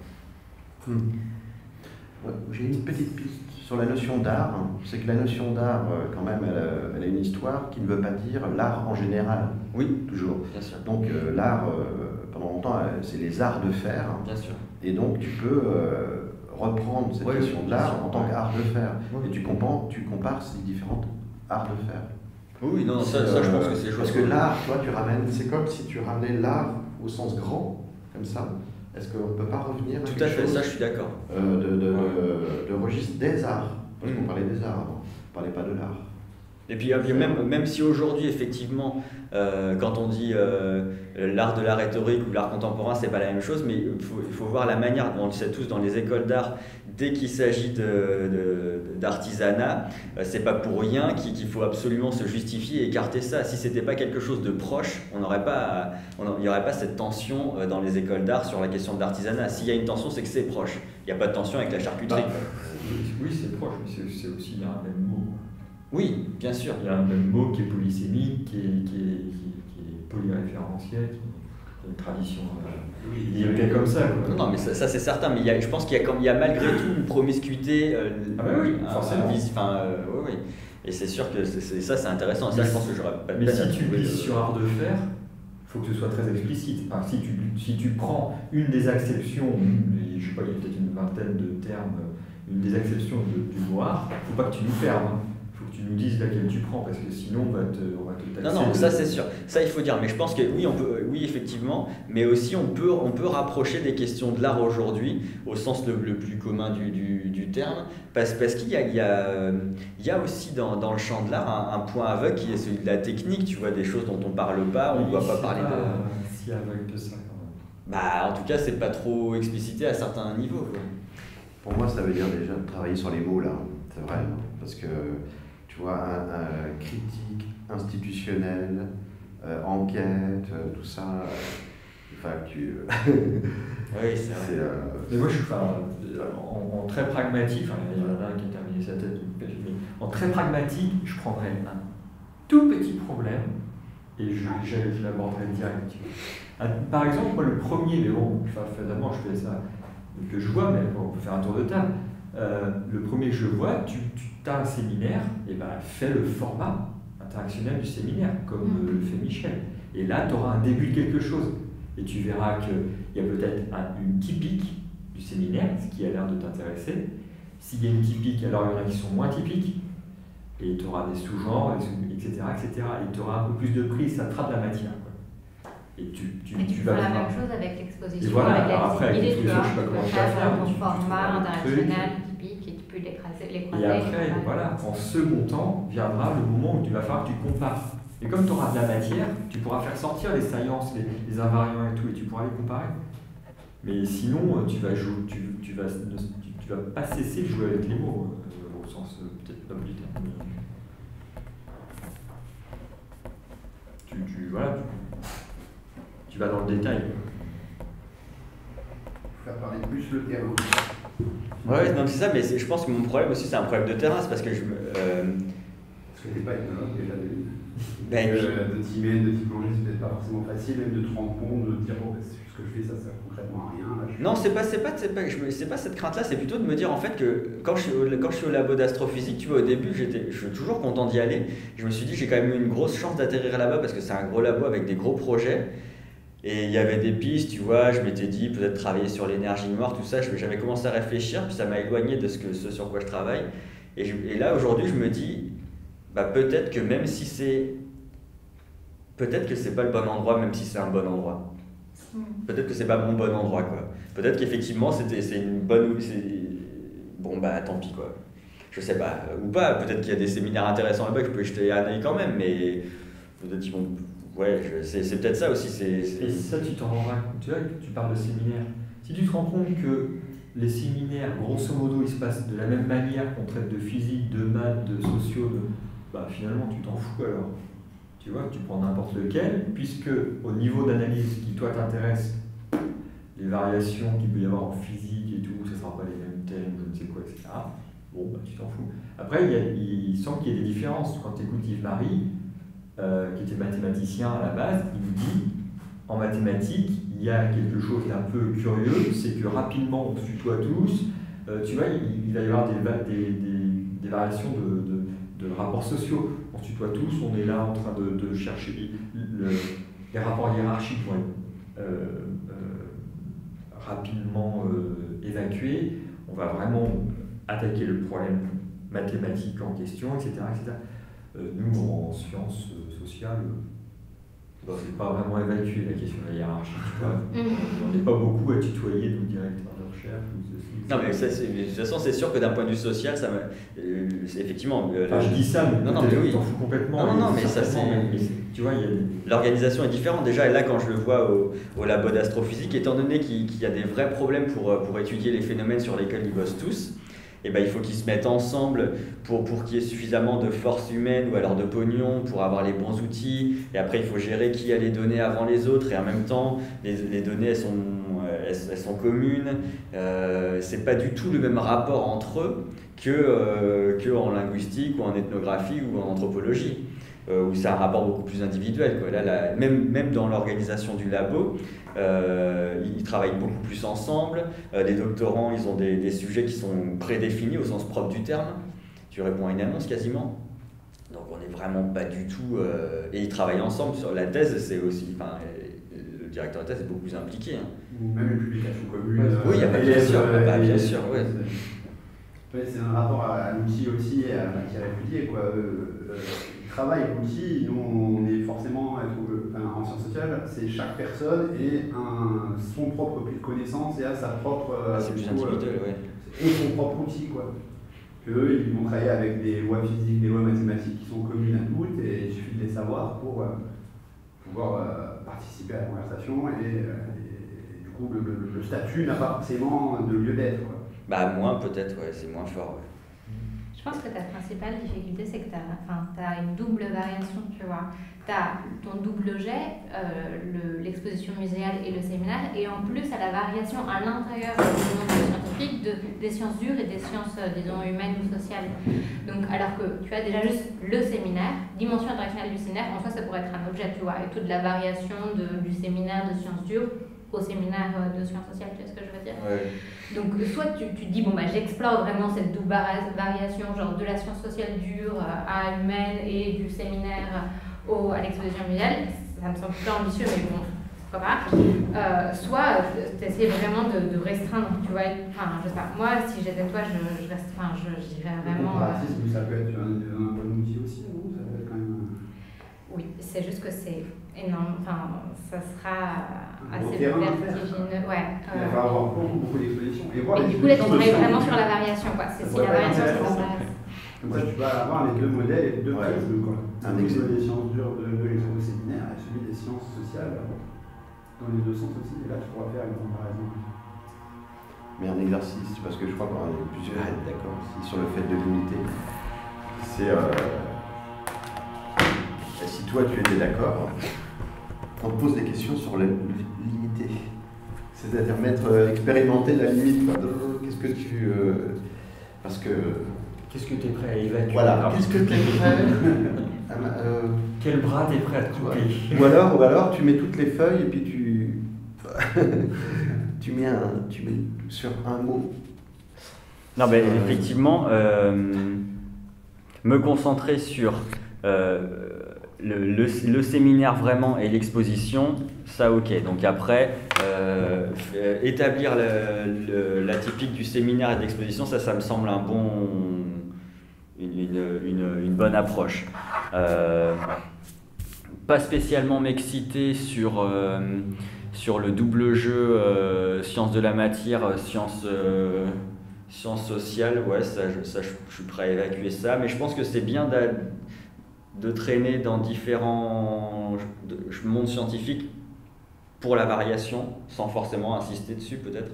Speaker 5: Ouais, j'ai une petite piste sur la notion d'art. C'est que la notion d'art, quand même, elle a une histoire qui ne veut pas dire l'art en général.
Speaker 1: Oui,
Speaker 5: toujours.
Speaker 1: Bien sûr.
Speaker 5: Donc l'art... pendant longtemps, c'est les arts de faire.
Speaker 1: Bien sûr.
Speaker 5: Et donc, tu peux reprendre cette question de l'art en tant qu'art de faire. Et tu compares ces différentes arts de faire.
Speaker 1: Oui, non, ça je pense que c'est
Speaker 5: parce que l'art, toi, tu ramènes, c'est comme si tu ramenais l'art au sens grand, comme ça. Est-ce qu'on ne peut pas revenir à
Speaker 1: Tout à fait, ça je suis d'accord.
Speaker 5: De registre des arts, parce qu'on parlait des arts avant, on ne parlait pas de l'art.
Speaker 1: Et puis même si aujourd'hui, effectivement, quand on dit l'art de la rhétorique ou l'art contemporain, c'est pas la même chose, mais il faut voir la manière, on le sait tous dans les écoles d'art, dès qu'il s'agit d'artisanat, c'est pas pour rien qu'il faut absolument se justifier et écarter ça. Si c'était pas quelque chose de proche, il n'y aurait pas cette tension dans les écoles d'art sur la question de l'artisanat. S'il y a une tension, c'est que c'est proche. Il n'y a pas de tension avec la charcuterie.
Speaker 2: Oui, c'est proche, mais c'est aussi, il y a un même mot.
Speaker 1: Oui, bien sûr.
Speaker 2: Il y a un même mot qui est polysémique, qui est polyréférentiel, qui a une tradition liée comme ça. Quoi.
Speaker 1: Non, mais ça c'est certain, mais je pense qu'il y a malgré tout une promiscuité.
Speaker 2: Oui, forcément.
Speaker 1: Oui. Et c'est sûr que ça c'est intéressant. Ça, je pense que j'aurais pas de
Speaker 2: mais
Speaker 1: peine
Speaker 2: si
Speaker 1: à
Speaker 2: tu
Speaker 1: trouver,
Speaker 2: lis sur art de faire, il faut que ce soit très explicite. Enfin, si tu prends une des acceptions, je sais pas, il y a peut-être une vingtaine de termes, une des acceptions du mot art, il ne faut pas que tu nous perdes. Il faut que tu nous dises laquelle tu prends, parce que sinon on va te taxer.
Speaker 1: Non, ça c'est sûr. Ça il faut dire. Mais je pense que oui effectivement, mais aussi on peut rapprocher des questions de l'art aujourd'hui au sens le plus commun du terme, parce qu'il y a aussi dans le champ de l'art un point aveugle qui est celui de la technique. Tu vois, des choses dont on parle pas, on ne doit pas parler de.
Speaker 2: Si aveugle que ça quand même.
Speaker 1: Bah en tout cas c'est pas trop explicité à certains niveaux. Quoi.
Speaker 5: Pour moi, ça veut dire déjà de travailler sur les mots, là, c'est vrai, parce que, tu vois, un critique institutionnel, enquête, tout ça, enfin,
Speaker 1: Oui, c'est vrai.
Speaker 2: Mais moi, je suis en très pragmatique, il y en a un qui a terminé sa tête, mais en très pragmatique, je prendrais un tout petit problème et je l'aborderai direct. Par exemple, moi, le premier, mais bon, fatalement, je fais ça. Que je vois, mais on peut faire un tour de table. Le premier que je vois, tu as un séminaire, et ben fais le format interactionnel du séminaire, comme le fait Michel. Et là, tu auras un début de quelque chose. Et tu verras qu'il y a peut-être une typique du séminaire, ce qui a l'air de t'intéresser. S'il y a une typique, alors il y en a qui sont moins typiques. Et tu auras des sous-genres, etc., etc. Et tu auras un peu plus de prise, ça te fera de la matière. Et tu
Speaker 4: vas faire la même chose avec l'exposition.
Speaker 2: Et voilà,
Speaker 4: avec
Speaker 2: alors après, avec l'exposition, je sais pas comment tu vas faire.
Speaker 4: Ton format international typique et tu peux les croiser.
Speaker 2: Et après, voilà, en second temps, viendra le moment où tu vas falloir que tu compares. Et comme tu auras de la matière, tu pourras faire sortir les saillances, les invariants et tout, et tu pourras les comparer. Mais sinon, tu vas pas cesser de jouer avec les mots, au sens peut-être pas plus terme. Tu vas dans le détail.
Speaker 3: Faire parler plus le terrain.
Speaker 1: Ouais, non, c'est ça, mais je pense que mon problème aussi, c'est un problème de terrain, c'est parce que
Speaker 3: Parce que t'es pas ethnologue déjà de t'y mettre, de t'y plonger, c'est peut-être pas forcément facile, même de te rendre compte, de te dire, bon, ce que je fais, ça sert concrètement à rien. Là,
Speaker 1: non, c'est pas cette crainte-là, c'est plutôt de me dire en fait que quand je suis au labo d'astrophysique, tu vois, au début, je suis toujours content d'y aller. Je me suis dit, j'ai quand même eu une grosse chance d'atterrir là-bas parce que c'est un gros labo avec des gros projets. Et il y avait des pistes, tu vois, je m'étais dit peut-être travailler sur l'énergie noire, tout ça, j'avais commencé à réfléchir, puis ça m'a éloigné de ce sur quoi je travaille. Et là, aujourd'hui, je me dis, bah, peut-être que même si peut-être que c'est pas le bon endroit, même si c'est un bon endroit. Peut-être que c'est pas mon bon endroit, quoi. Peut-être qu'effectivement, c'est une bonne... Bon, bah, tant pis, quoi. Je sais pas. Ou pas, peut-être qu'il y a des séminaires intéressants là-bas que je peux jeter un œil quand même, mais peut-être qu'ils vont... Ouais, c'est peut-être ça aussi.
Speaker 2: Et ça, tu t'en rends compte. Tu vois, tu parles de séminaires. Si tu te rends compte que les séminaires, grosso modo, ils se passent de la même manière qu'on traite de physique, de maths, de sociaux, bah finalement, tu t'en fous alors. Tu vois, tu prends n'importe lequel, puisque au niveau d'analyse qui toi t'intéresse, les variations qu'il peut y avoir en physique et tout, ça ne sera pas les mêmes thèmes, je ne sais quoi, etc. Bon, bah tu t'en fous. Après, il semble qu'il y ait des différences. Quand tu écoutes Yves-Marie, qui était mathématicien à la base, il nous dit, en mathématiques, il y a quelque chose d'un peu curieux, c'est que rapidement on se tutoie tous, tu vois, il va y avoir des variations de rapports sociaux. On se tutoie tous, on est là en train de chercher les rapports hiérarchiques vont être rapidement évacués, on va vraiment attaquer le problème mathématique en question, etc. etc. Nous, en sciences sociales, c'est pas vraiment évacué la question de la hiérarchie, tu vois. On n'est pas beaucoup à tutoyer nos directeurs. recherche ou ceci.
Speaker 1: Non, mais de toute façon, c'est sûr que d'un point de vue social, effectivement.
Speaker 2: Enfin, je dis ça, mais
Speaker 1: non, mais oui.
Speaker 2: t'en fous complètement.
Speaker 1: Non, mais ça, c'est.
Speaker 2: Tu vois,
Speaker 1: L'organisation est différente. Déjà, et là, quand je le vois au labo d'astrophysique, étant donné qu'il y a des vrais problèmes pour étudier les phénomènes sur lesquels ils bossent tous, et ben, il faut qu'ils se mettent ensemble pour qu'il y ait suffisamment de force humaine ou alors de pognon pour avoir les bons outils. Et après, il faut gérer qui a les données avant les autres. Et en même temps, les données, elles sont communes. C'est pas du tout le même rapport entre eux que en linguistique ou en ethnographie ou en anthropologie. Où c'est un rapport beaucoup plus individuel, quoi. Là, même dans l'organisation du labo, ils travaillent beaucoup plus ensemble. Les doctorants, ils ont des sujets qui sont prédéfinis au sens propre du terme. Tu réponds à une annonce quasiment. Donc on n'est vraiment pas du tout... et ils travaillent ensemble sur la thèse, c'est aussi... le directeur de thèse est beaucoup plus impliqué. Hein.
Speaker 3: Ou même une publication commune.
Speaker 1: Oui, bien sûr. Ouais.
Speaker 3: Ouais, c'est un rapport à l'outil aussi, à la matière étudiée, quoi. Travail, l'outil, nous on est forcément en sciences sociales, c'est chaque personne son propre puits de connaissance et a sa propre.
Speaker 1: C'est plus individuel, ouais.
Speaker 3: Et son propre outil, quoi. Eux, ils vont travailler avec des lois physiques, des lois mathématiques qui sont communes à toutes et il suffit de les savoir pour pouvoir participer à la conversation et du coup le statut n'a pas forcément de lieu d'être, quoi.
Speaker 1: Bah moins peut-être, ouais, c'est moins fort. Ouais.
Speaker 4: Je pense que ta principale difficulté, c'est que tu as une double variation, tu vois. Tu as ton double jet, l'exposition muséale et le séminaire, et en plus, à la variation à l'intérieur du monde scientifique des sciences dures et des sciences, disons, humaines ou sociales. Donc, alors que tu as déjà juste le séminaire, dimension internationale du séminaire, en soi, ça pourrait être un objet, tu vois, et toute la variation du séminaire de sciences dures au séminaire de sciences sociales, tu vois ce que je veux dire?
Speaker 1: Ouais.
Speaker 4: Donc soit tu dis, bon, j'explore vraiment cette double variation, genre de la science sociale dure à humaine et du séminaire à l'exposition muséale, ça me semble plus ambitieux, mais bon, pourquoi pas. Soit tu essaies vraiment de restreindre, tu vois, enfin, je sais pas, moi, si j'étais toi, je dirais vraiment...
Speaker 3: Le comparatisme, ça peut être un bon outil aussi, non? Ça peut être quand même...
Speaker 4: Oui, c'est juste que c'est énorme, enfin, ça sera assez
Speaker 3: vertigineux.
Speaker 4: Ouais.
Speaker 3: Il va avoir beaucoup d'expositions. Et
Speaker 4: du coup, là, tu travailles vraiment sur la variation, quoi. Si la variation, c'est intéressant.
Speaker 3: Comme ça, tu vas avoir les deux modèles et les deux prismes, quoi.
Speaker 5: Un
Speaker 3: exemple des sciences dures de l'expo séminaire et celui des sciences sociales, dans les deux sens aussi. Et là, tu pourras faire une comparaison.
Speaker 5: Mais un exercice, parce que je crois qu'on est plusieurs à être d'accord aussi sur le fait de limiter. C'est si toi tu étais d'accord, on te pose des questions sur le limiter. C'est-à-dire expérimenter la limite. Qu'est-ce que tu. Parce que.
Speaker 2: Qu'est-ce que tu es prêt à évacuer?
Speaker 5: Voilà, qu'est-ce que tu es prêt
Speaker 2: Quel bras tu es prêt à te couper?
Speaker 5: Ou alors tu mets toutes les feuilles et puis tu mets sur un mot.
Speaker 1: Non, ben effectivement, me concentrer sur le séminaire vraiment et l'exposition, ça ok. Donc après, établir la typique du séminaire et de l'exposition, ça me semble une bonne approche. Pas spécialement m'exciter sur le double jeu sciences de la matière, sciences sociales, ouais, je suis prêt à évacuer ça, mais je pense que c'est bien de traîner dans différents mondes scientifiques pour la variation, sans forcément insister dessus peut-être.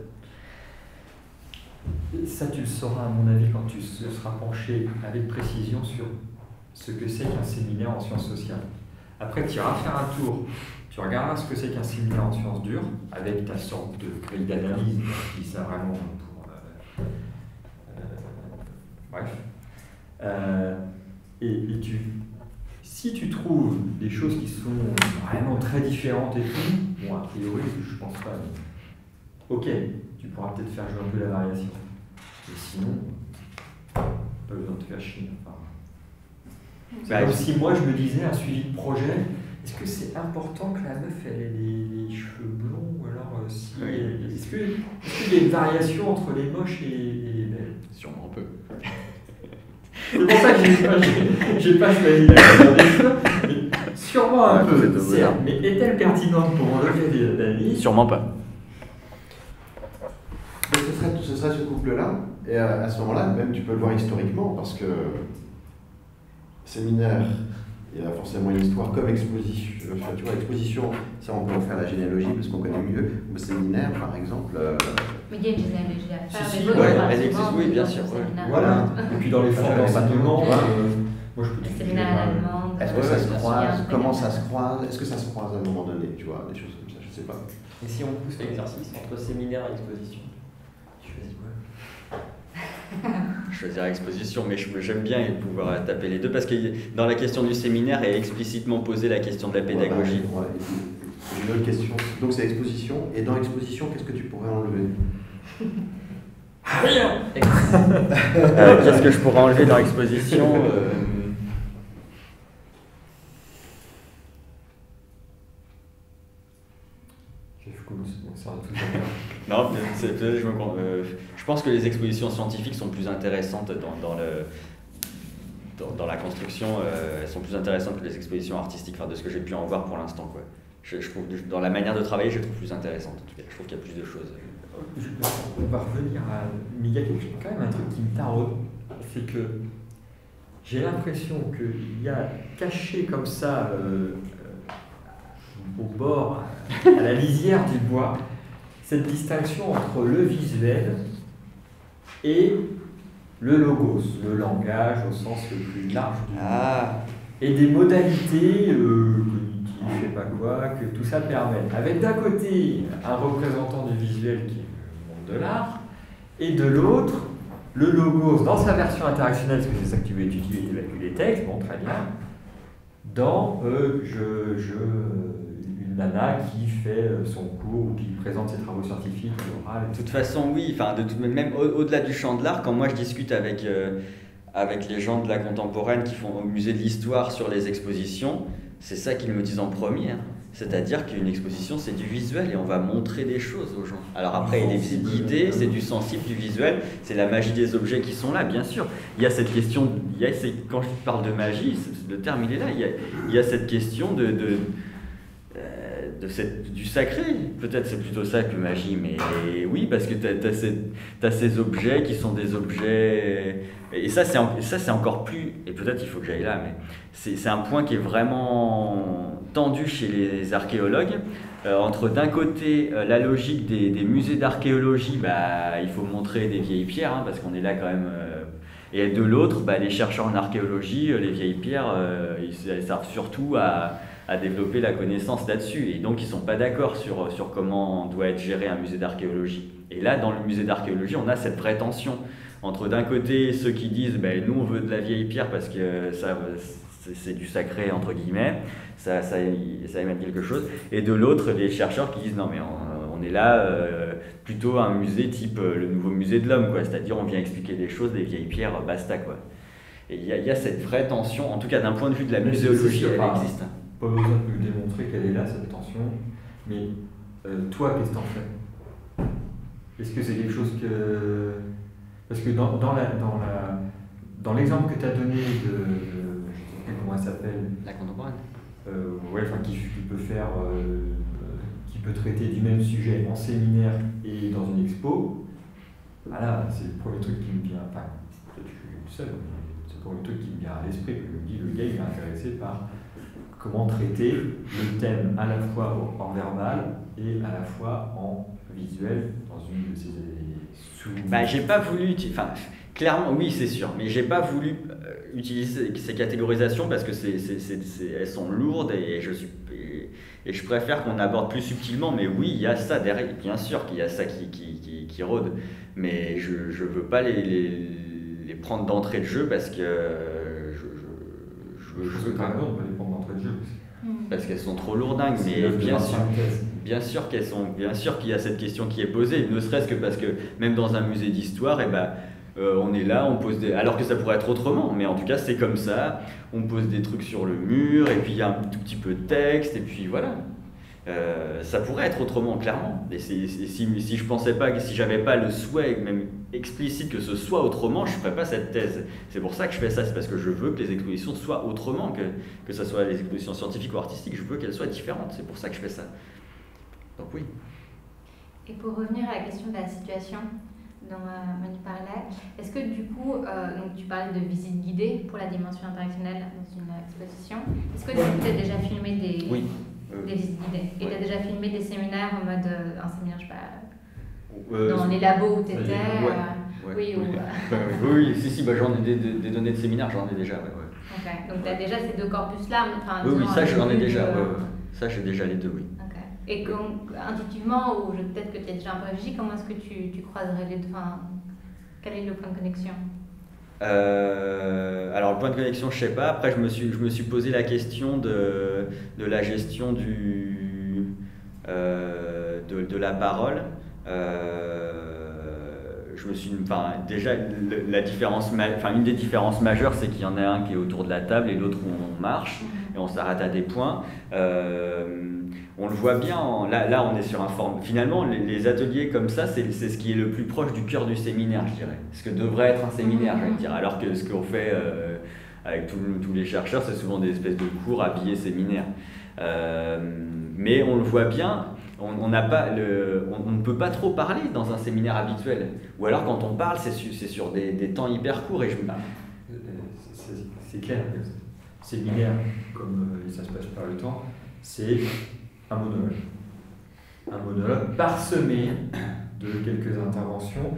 Speaker 2: Ça, tu le sauras, à mon avis, quand tu seras penché avec précision sur ce que c'est qu'un séminaire en sciences sociales. Après, tu iras faire un tour, tu regarderas ce que c'est qu'un séminaire en sciences dures, avec ta sorte de grille d'analyse, qui ça vraiment pour... bref. Et si tu trouves des choses qui sont vraiment très différentes et tout, bon, a priori, je pense pas, mais ok, tu pourras peut-être faire jouer un peu la variation. Et sinon, pas besoin de te faire chier. C'est comme si moi je me disais un suivi de projet, est-ce que c'est important que la meuf elle ait les cheveux blonds ou alors si est-ce qu'il y a une variation entre les moches et les belles?
Speaker 1: Sûrement un peu.
Speaker 2: C'est pour ça que j'ai pas choisi la couleur des cheveux, mais sûrement un peu, certes, mais est-elle pertinente pour enlever des analyses?
Speaker 1: Sûrement pas.
Speaker 2: De toute
Speaker 5: serait ce couple-là, et à ce moment-là, même tu peux le voir historiquement, parce que séminaire, il y a forcément une histoire comme exposition. Enfin, tu vois, exposition, ça on peut en faire la généalogie parce qu'on connaît mieux. Au séminaire, par exemple.
Speaker 4: Mais il y a une généalogie à faire.
Speaker 2: Si,
Speaker 4: des
Speaker 1: ouais,
Speaker 4: votes,
Speaker 1: elle existe, oui, bien sûr.
Speaker 2: Voilà. Et puis dans les formes d'enseignement, moi je peux
Speaker 4: Les
Speaker 2: te
Speaker 4: séminaires à l'allemande.
Speaker 5: Est-ce que ça se croise? Comment ça se croise? Est-ce que ça se croise à un moment donné? Tu vois, des choses comme ça, je sais pas.
Speaker 6: Et si on pousse l'exercice entre séminaire et exposition, tu choisis quoi?
Speaker 1: Je choisirais exposition, mais j'aime bien pouvoir taper les deux parce que dans la question du séminaire est explicitement posée la question de la pédagogie.
Speaker 5: Ouais, j'ai une autre question. Donc c'est exposition, et dans exposition, qu'est-ce que tu pourrais enlever?
Speaker 6: Rien.
Speaker 1: Qu'est-ce que je pourrais enlever dans l'exposition Non, je pense que les expositions scientifiques sont plus intéressantes dans la construction, elles sont plus intéressantes que les expositions artistiques, enfin de ce que j'ai pu en voir pour l'instant, quoi. Je trouve, dans la manière de travailler, je les trouve plus intéressantes, en tout cas. Je trouve qu'il y a plus de choses.
Speaker 2: On va revenir à... Mais il y a quand même un truc qui me taraude, c'est que j'ai l'impression qu'il y a caché comme ça, au bord, à la lisière du bois, cette distinction entre le visuel et le logos, le langage au sens le plus large du mot. Et des modalités cognitives, je sais pas quoi, que tout ça permet. Avec d'un côté un représentant du visuel qui est le monde de l'art, et de l'autre, le logos dans sa version interactionnelle, parce que c'est ça que tu veux étudier, évacuer les textes, bon très bien, dans une nana qui fait son cours ou qui présente ses travaux scientifiques, l'oral.
Speaker 1: De toute façon, oui, enfin, même au-delà du champ de l'art, quand moi je discute avec les gens de la contemporaine qui font au musée de l'histoire sur les expositions, c'est ça qu'ils me disent en premier. Hein. C'est-à-dire qu'une exposition, c'est du visuel et on va montrer des choses aux gens. Alors après, il y a des idées, c'est du sensible, du visuel, c'est la magie des objets qui sont là, bien sûr. Il y a cette question, quand je parle de magie, le terme il est là, il y a cette question du sacré, peut-être c'est plutôt ça que magie, mais oui, parce que tu as ces objets qui sont des objets, et ça c'est encore plus, et peut-être il faut que j'aille là, mais c'est un point qui est vraiment tendu chez les archéologues, entre d'un côté la logique des musées d'archéologie, il faut montrer des vieilles pierres, hein, parce qu'on est là quand même, et de l'autre, les chercheurs en archéologie, les vieilles pierres, ils servent surtout à développer la connaissance là-dessus. Et donc, ils ne sont pas d'accord sur comment doit être géré un musée d'archéologie. Et là, dans le musée d'archéologie, on a cette vraie tension entre d'un côté ceux qui disent nous, on veut de la vieille pierre parce que ça, c'est du sacré, entre guillemets, ça émane quelque chose. Et de l'autre, les chercheurs qui disent non, mais on est là plutôt un musée type le nouveau musée de l'homme, quoi. C'est-à-dire, on vient expliquer des choses, des vieilles pierres, basta, quoi. Et il y a cette vraie tension, en tout cas d'un point de vue de la muséologie, elle existe.
Speaker 2: Pas besoin de nous démontrer qu'elle est là, cette tension, mais toi, qu'est-ce que t'en fais? Est-ce que c'est quelque chose que... Parce que dans l'exemple que tu as donné de... je sais plus comment elle s'appelle.
Speaker 1: La contemporaine.
Speaker 2: Qui peut faire... qui peut traiter du même sujet en séminaire et dans une expo, voilà, c'est le premier truc qui me vient... Enfin, peut-être que je suis seul, mais c'est le premier truc qui me vient à l'esprit, que je me dis, le gars, il est intéressé par... comment traiter le thème à la fois en verbal et à la fois en visuel dans une de ces sous...
Speaker 1: j'ai pas voulu... Enfin, clairement, oui, c'est sûr, mais j'ai pas voulu utiliser ces catégorisations parce que elles sont lourdes et je préfère qu'on aborde plus subtilement, mais oui, il y a ça derrière, bien sûr qu'il y a ça qui rôde, mais je veux pas les prendre d'entrée de jeu parce que...
Speaker 2: Je veux quand même on peut les prendre d'entrée de jeu.
Speaker 1: Parce qu'elles sont trop lourdingues, mais bien sûr qu'il y a cette question qui est posée, ne serait-ce que parce que même dans un musée d'histoire, on est là, on pose alors que ça pourrait être autrement, mais en tout cas c'est comme ça, on pose des trucs sur le mur, et puis il y a un tout petit peu de texte, et puis voilà. Ça pourrait être autrement, clairement. Et si je pensais pas, si j'avais pas le souhait, même explicite, que ce soit autrement, je ferais pas cette thèse. C'est pour ça que je fais ça, c'est parce que je veux que les expositions soient autrement, que ce soit les expositions scientifiques ou artistiques, je veux qu'elles soient différentes. C'est pour ça que je fais ça. Donc oui.
Speaker 4: Et pour revenir à la question de la situation, dont Manu parlait. Est-ce que du coup, donc tu parlais de visite guidée pour la dimension interactionnelle dans une exposition. Est-ce que tu as déjà filmé des visites guidées? Et tu as déjà filmé des séminaires en mode un séminaire, je sais pas, dans les labos où tu étais
Speaker 1: Oui, si, j'en ai des données de séminaire, j'en ai déjà.
Speaker 4: Ok, donc tu as déjà ces deux corpus-là.
Speaker 1: Oui, ça j'en ai déjà. Ça j'ai déjà les deux, oui.
Speaker 4: Okay. Et intuitivement, ou peut-être que tu as déjà un peu réfléchi, comment est-ce que tu croiserais les deux? Quel est le point de connexion?
Speaker 1: Alors le point de connexion, je sais pas. Après, je me suis posé la question de la gestion de la parole. Déjà, une des différences majeures, c'est qu'il y en a un qui est autour de la table et l'autre où on marche et on s'arrête à des points. On le voit bien, là on est sur un format. Finalement, les ateliers comme ça, c'est ce qui est le plus proche du cœur du séminaire, je dirais. Ce que devrait être un séminaire, je dirais. Alors que ce qu'on fait avec tous les chercheurs, c'est souvent des espèces de cours habillés séminaires. Mais on le voit bien. On ne peut pas trop parler dans un séminaire habituel. Ou alors quand on parle, c'est sur des temps hyper courts.
Speaker 2: C'est clair. Séminaire, comme ça se passe par le temps, c'est un monologue. Un monologue parsemé de quelques interventions.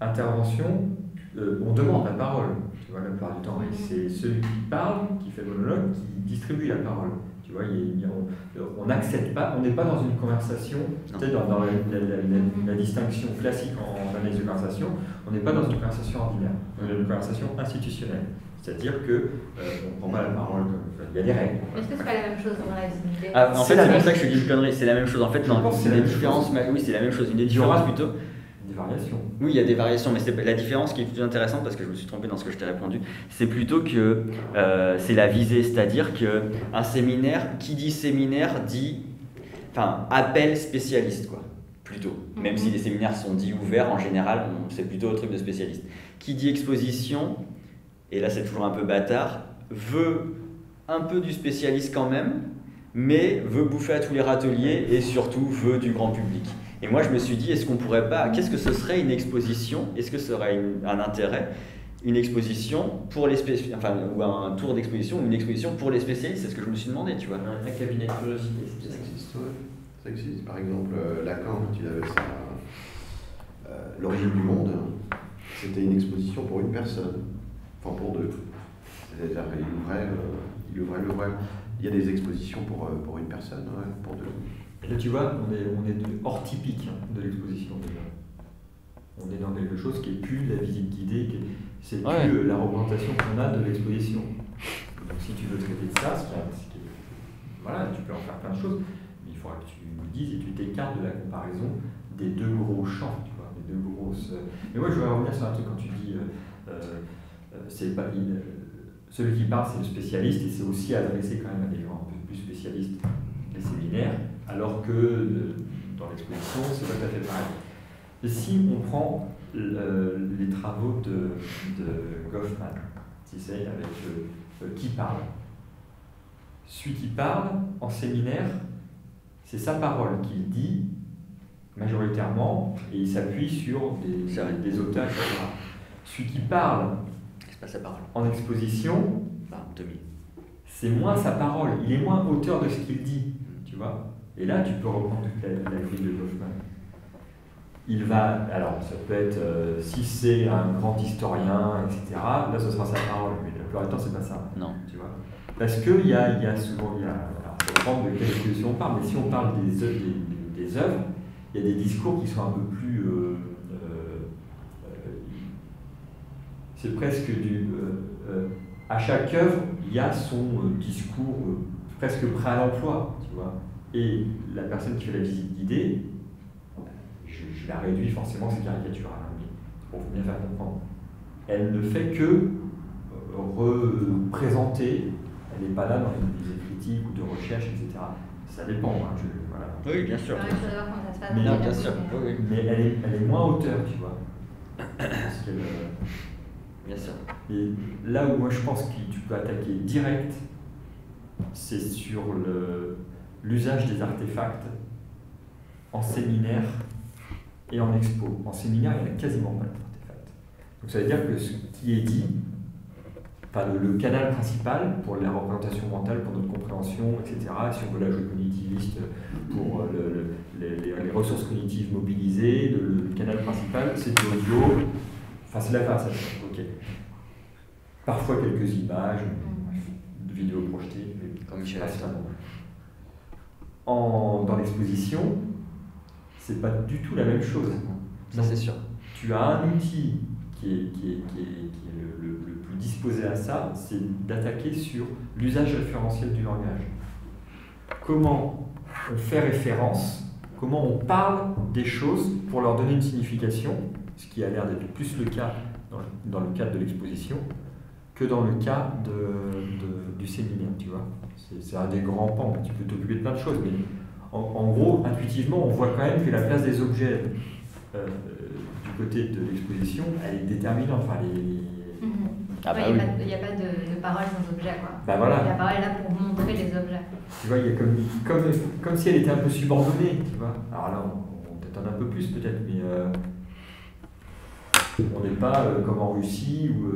Speaker 2: On demande la parole, tu vois, la plupart du temps. Et c'est celui qui parle, qui fait le monologue, qui distribue la parole. Tu vois, on n'accepte pas, on n'est pas dans une conversation, peut-être dans la distinction classique en analyse de conversation, on n'est pas dans une conversation ordinaire, on est dans une conversation institutionnelle. C'est-à-dire qu'on ne prend pas la parole comme. Il y a des règles.
Speaker 4: Est-ce que c'est pas la même chose dans la visite?
Speaker 1: En fait, c'est pour ça que je dis une connerie, c'est la même chose. En fait, non, c'est des différences. Oui, c'est la même chose. Une des différences plutôt.
Speaker 2: Des variations.
Speaker 1: Oui, il y a des variations, mais la différence qui est plutôt intéressante, parce que je me suis trompé dans ce que je t'ai répondu, c'est plutôt que c'est la visée, c'est-à-dire qu'un séminaire, qui dit séminaire, appelle spécialiste, quoi, plutôt. Même si les séminaires sont dits ouverts, en général, c'est plutôt un truc de spécialiste. Qui dit exposition, et là c'est toujours un peu bâtard, veut un peu du spécialiste quand même, mais veut bouffer à tous les râteliers et surtout veut du grand public. Et moi je me suis dit, est-ce qu'on pourrait pas, qu'est-ce que ce serait une exposition? Est-ce que ce serait un intérêt, une exposition pour les spécialistes, ou un tour d'exposition, ou une exposition pour les spécialistes? C'est ce que je me suis demandé, tu vois.
Speaker 6: Un cabinet de curiosité,
Speaker 5: ça existe, ouais. Ça existe. Par exemple, Lacan, quand il avait l'origine du monde, c'était une exposition pour une personne, enfin pour deux. C'est-à-dire qu'il ouvrait le web. Il y a des expositions pour une personne, ouais, pour deux.
Speaker 2: Là, tu vois, on est hors typique de l'exposition déjà. On est dans quelque chose qui n'est plus la visite guidée, c'est plus la représentation qu'on a de l'exposition. Donc si tu veux traiter de ça, voilà, tu peux en faire plein de choses, mais il faudra que tu me dises et tu t'écartes de la comparaison des deux gros champs, tu vois, des deux grosses. Mais moi, je voudrais revenir sur un truc quand tu dis, celui qui parle, c'est le spécialiste, et c'est aussi adressé quand même à des gens un peu plus spécialistes des séminaires, alors que dans l'exposition, c'est pas tout à fait pareil. Et si on prend les travaux de Goffman, tu sais, avec qui parle. Celui qui parle en séminaire, c'est sa parole qu'il dit majoritairement, et il s'appuie sur des auteurs, etc. Celui qui parle
Speaker 1: c'est pas sa parole.
Speaker 2: En exposition, c'est moins sa parole, il est moins auteur de ce qu'il dit, tu vois. Et là, tu peux reprendre toute la grille de Goffman. Il va, alors ça peut être, si c'est un grand historien, etc., là ce sera sa parole, mais la plupart du temps c'est pas ça.
Speaker 1: Non.
Speaker 2: Tu vois. Parce qu'il y a souvent, alors ça dépend de quelle exposition on parle, mais si on parle des œuvres, il y a des discours qui sont un peu plus... c'est presque du... à chaque œuvre, il y a son discours presque prêt à l'emploi, tu vois. Et la personne qui fait la visite guidée, je la réduis forcément, c'est caricatural, hein, pour bien faire comprendre. Elle ne fait que représenter, elle n'est pas là dans une visée critique ou de recherche, etc. Ça dépend. Hein, voilà.
Speaker 1: Oui, bien sûr.
Speaker 2: Mais,
Speaker 1: bien sûr. Oui.
Speaker 2: Mais elle est moins auteur, tu vois. Parce qu'elle,
Speaker 1: bien sûr.
Speaker 2: Et là où moi je pense que tu peux attaquer direct, c'est sur l'usage des artefacts en séminaire et en expo. En séminaire, il n'y en a quasiment pas d'artefacts. Donc ça veut dire que ce qui est dit, enfin, le canal principal pour la représentation mentale, pour notre compréhension, etc., si on veut la jouer cognitiviste, pour les ressources cognitives mobilisées, le canal principal, c'est de l'audio, enfin c'est la conversation, ok. Parfois quelques images, de vidéos projetées, mais
Speaker 1: Comme Michel
Speaker 2: principalement. Dans l'exposition, c'est pas du tout la même chose.
Speaker 1: Ça, c'est sûr.
Speaker 2: Tu as un outil qui est le plus disposé à ça, c'est d'attaquer sur l'usage référentiel du langage. Comment on fait référence, comment on parle des choses pour leur donner une signification, ce qui a l'air d'être plus le cas dans le cadre de l'exposition que dans le cas du séminaire, tu vois. C'est un des grands pans, tu peux t'occuper de plein de choses, mais en gros, intuitivement, on voit quand même que la place des objets du côté de l'exposition, elle est déterminante. Enfin,
Speaker 1: Ah bah
Speaker 4: il
Speaker 1: oui.
Speaker 4: n'y a pas de parole sans objet, quoi.
Speaker 2: Bah voilà.
Speaker 4: La parole est là pour montrer les objets.
Speaker 2: Tu vois, il y a comme si elle était un peu subordonnée, tu vois. Alors là, on t'étonne un peu plus peut-être, mais on n'est pas comme en Russie où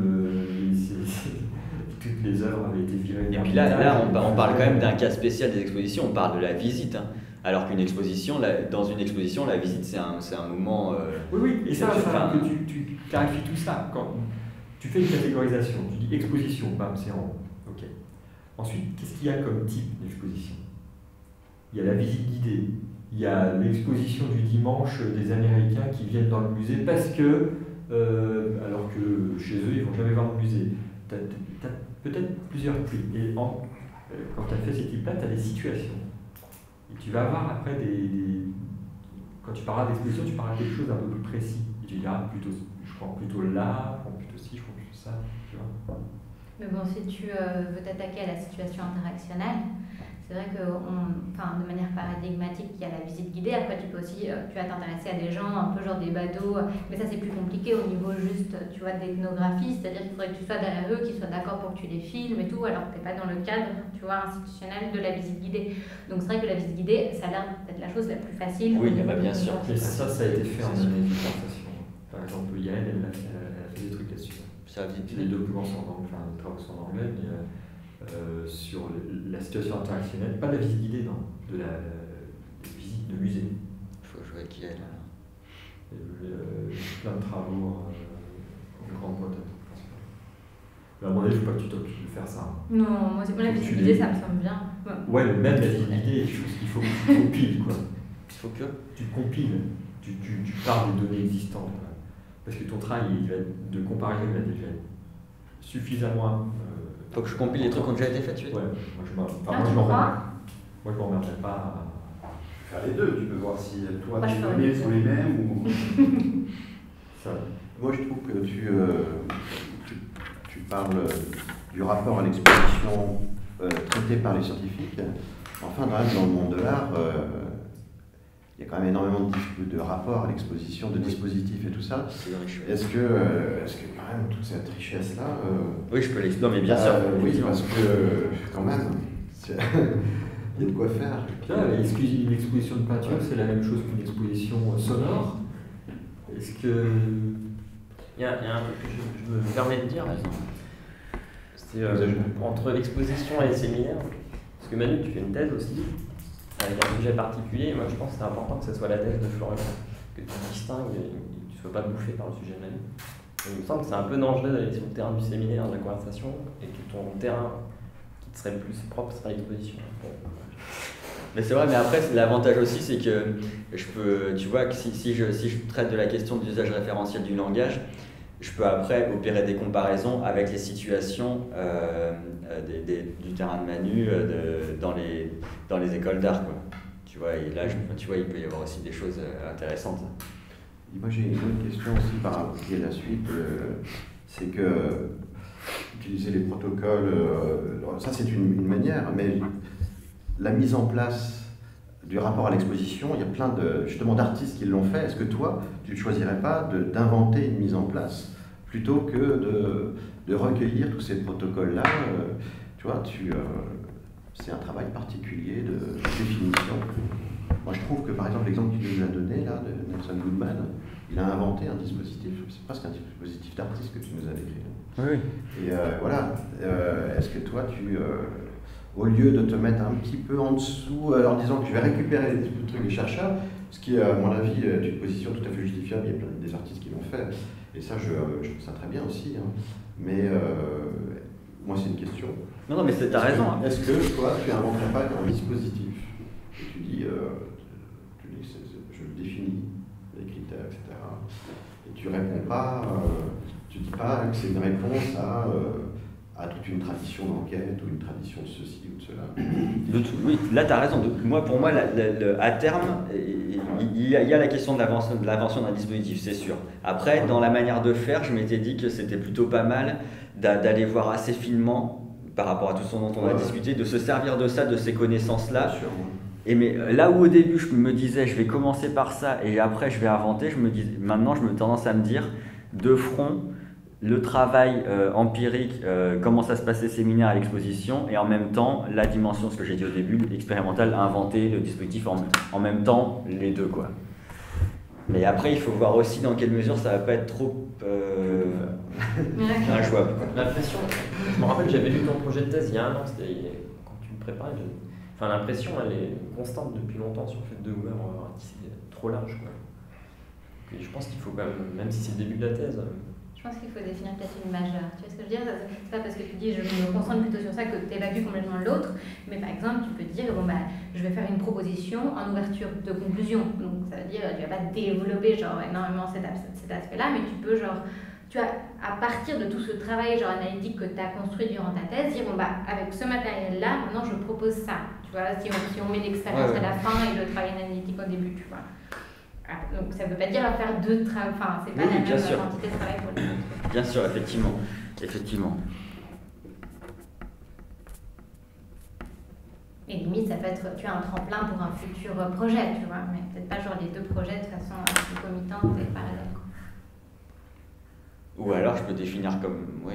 Speaker 2: toutes les œuvres avaient été virées.
Speaker 1: Et puis là on parle quand même d'un cas spécial des expositions, on parle de la visite. Hein. Alors qu'une exposition, dans une exposition, la visite, c'est un moment...
Speaker 2: Oui, et ça,
Speaker 1: enfin,
Speaker 2: que tu clarifies tout ça. Quand tu fais une catégorisation, tu dis exposition, bam, c'est en haut. Ok. Ensuite, qu'est-ce qu'il y a comme type d'exposition? Il y a la visite guidée, il y a l'exposition du dimanche des Américains qui viennent dans le musée parce que, alors que chez eux, ils ne vont jamais voir le musée. Tu as peut-être plusieurs types. Et quand tu as fait ces types-là, tu as des situations. Et tu vas avoir après quand tu parleras d'exposition, tu parleras de quelque chose d'un peu plus précis. Et tu diras je prends plutôt là, je prends plutôt ci, je prends plutôt ça. Tu vois.
Speaker 4: Mais bon, si tu veux t'attaquer à la situation interactionnelle, c'est vrai que, de manière paradigmatique, il y a la visite guidée. Après, tu peux aussi, tu vas t'intéresser à des gens, un peu genre des badauds, mais ça c'est plus compliqué au niveau juste, tu vois, d'ethnographie, c'est-à-dire qu'il faudrait que tu sois derrière eux, qu'ils soient d'accord pour que tu les filmes et tout, alors que tu n'es pas dans le cadre, tu vois, institutionnel de la visite guidée. Donc c'est vrai que la visite guidée, ça a l'air d'être la chose la plus facile.
Speaker 1: Oui, bah bien sûr.
Speaker 2: Et ça a été fait en année de présentation. Par exemple, Yael, elle a fait des trucs là-dessus. Les documents sont en anglais, les travaux sont en anglais, mais sur la situation interactionnelle, pas de la visite guidée, non, de la visite de musée.
Speaker 1: Il faut jouer qui est là.
Speaker 2: Plein de travaux en Grande-Bretagne. Mais à mon avis, il ne faut pas que tu t'occupes de faire ça.
Speaker 4: Non, moi c'est pour la visite guidée, ça me semble bien.
Speaker 2: Ouais, mais même la visite guidée, il faut que tu compiles, quoi.
Speaker 1: Il faut que
Speaker 2: tu compiles, tu parles des données existantes. Parce que ton travail de comparaison, il va déjà être suffisamment.
Speaker 1: faut que je compile les trucs qui ont déjà été faits, tu veux?
Speaker 2: Ouais, moi je m'emmerderais pas à
Speaker 3: faire les deux. Tu peux voir si toi
Speaker 4: Moi,
Speaker 3: tes données sont les mêmes ou.
Speaker 2: ça.
Speaker 5: Moi, je trouve que tu parles du rapport à l'exposition traité par les scientifiques. Enfin, dans le monde de l'art, il y a quand même énormément de rapports à l'exposition, de dispositifs et tout ça. Est-ce que quand même toute cette richesse-là...
Speaker 1: Oui, je peux l'expliquer, mais bien sûr.
Speaker 5: Oui, parce que quand même, il y a de quoi faire.
Speaker 2: Une exposition de peinture, c'est la même chose qu'une exposition sonore. Est-ce que...
Speaker 6: Il y a un truc que je me permets de dire, c'est entre l'exposition et les séminaires, parce que Manu, tu fais une thèse aussi, avec un sujet particulier, et moi je pense que c'est important que ce soit la thèse de Florian, que tu distingues et que tu ne sois pas bouffé par le sujet de Manu. Et il me semble que c'est un peu dangereux d'aller sur le terrain du séminaire, de la conversation, et que ton terrain qui te serait le plus propre serait l'exposition.
Speaker 1: Mais c'est vrai, mais après, l'avantage aussi, c'est que je peux, tu vois, que si je traite de la question de l'usage référentiel du langage, je peux après opérer des comparaisons avec les situations du terrain de Manu dans les écoles d'art, quoi. Tu vois, et là, tu vois, il peut y avoir aussi des choses intéressantes.
Speaker 5: Et moi, j'ai une autre question aussi par rapport à la suite, c'est que utiliser les protocoles, ça c'est une manière, mais la mise en place du rapport à l'exposition, il y a plein justement d'artistes qui l'ont fait. Est-ce que toi, tu ne choisirais pas d'inventer une mise en place plutôt que de recueillir tous ces protocoles-là? Tu vois, c'est un travail particulier de définition. Moi, je trouve que, par exemple, l'exemple que tu nous as donné, là, de Nelson Nelson Goodman, il a inventé un dispositif, c'est presque un dispositif d'artiste que tu nous as décrit.
Speaker 1: Oui.
Speaker 5: Et voilà, est-ce que toi, au lieu de te mettre un petit peu en dessous, en disant que tu vas récupérer des trucs des chercheurs, ce qui est, à mon avis, est une position tout à fait justifiable, il y a plein des artistes qui l'ont fait, et ça, je trouve ça très bien aussi. Hein. Mais moi, c'est une question.
Speaker 1: Non, mais t'as raison.
Speaker 5: Est-ce que toi, tu n'inventerais pas un dispositif et tu dis je le définis, les critères, etc. Et tu réponds pas, tu dis pas que c'est une réponse à toute une tradition d'enquête ou une tradition de ceci ou de cela.
Speaker 1: Oui, là tu as raison. Pour moi, à terme, il y a la question de l'invention d'un dispositif, c'est sûr. Après, dans la manière de faire, je m'étais dit que c'était plutôt pas mal d'aller voir assez finement, par rapport à tout ce dont on a discuté, de se servir de ça, de ces connaissances-là. Et mais là où au début je me disais je vais commencer par ça et après je vais inventer, maintenant je me tendance à me dire de front le travail empirique, comment ça se passe les séminaires à l'exposition, et en même temps la dimension, ce que j'ai dit au début, expérimentale, inventer le dispositif en même temps, les deux quoi. Mais après il faut voir aussi dans quelle mesure ça va pas être trop injouable.
Speaker 6: L'impression, je me rappelle j'avais lu ton projet de thèse il y a un an, c'était quand tu me préparais. Enfin, l'impression, elle est constante depuis longtemps sur le fait de Hoover c'est trop large, quoi. Et je pense qu'il faut quand même si c'est le début de la thèse.
Speaker 4: Je pense qu'il faut définir peut-être une majeure. Tu vois ce que je veux dire? C'est pas parce que tu dis je me concentre plutôt sur ça que tu évacues complètement l'autre. Mais par exemple, tu peux te dire je vais faire une proposition en ouverture de conclusion. Donc ça veut dire tu vas pas développer énormément cet aspect-là, mais tu peux à partir de tout ce travail analytique que tu as construit durant ta thèse, dire avec ce matériel-là, maintenant je propose ça. Tu vois, si on met l'expérience à la fin et le travail analytique au début, tu vois. Donc ça ne veut pas dire faire deux travaux, c'est pas la même quantité de travail pour les autres.
Speaker 1: Bien sûr, effectivement.
Speaker 4: Et limite, ça peut être un tremplin pour un futur projet, tu vois, mais peut-être pas les deux projets de façon concomitante et parallèle.
Speaker 1: Ou alors je peux définir comme... Ouais.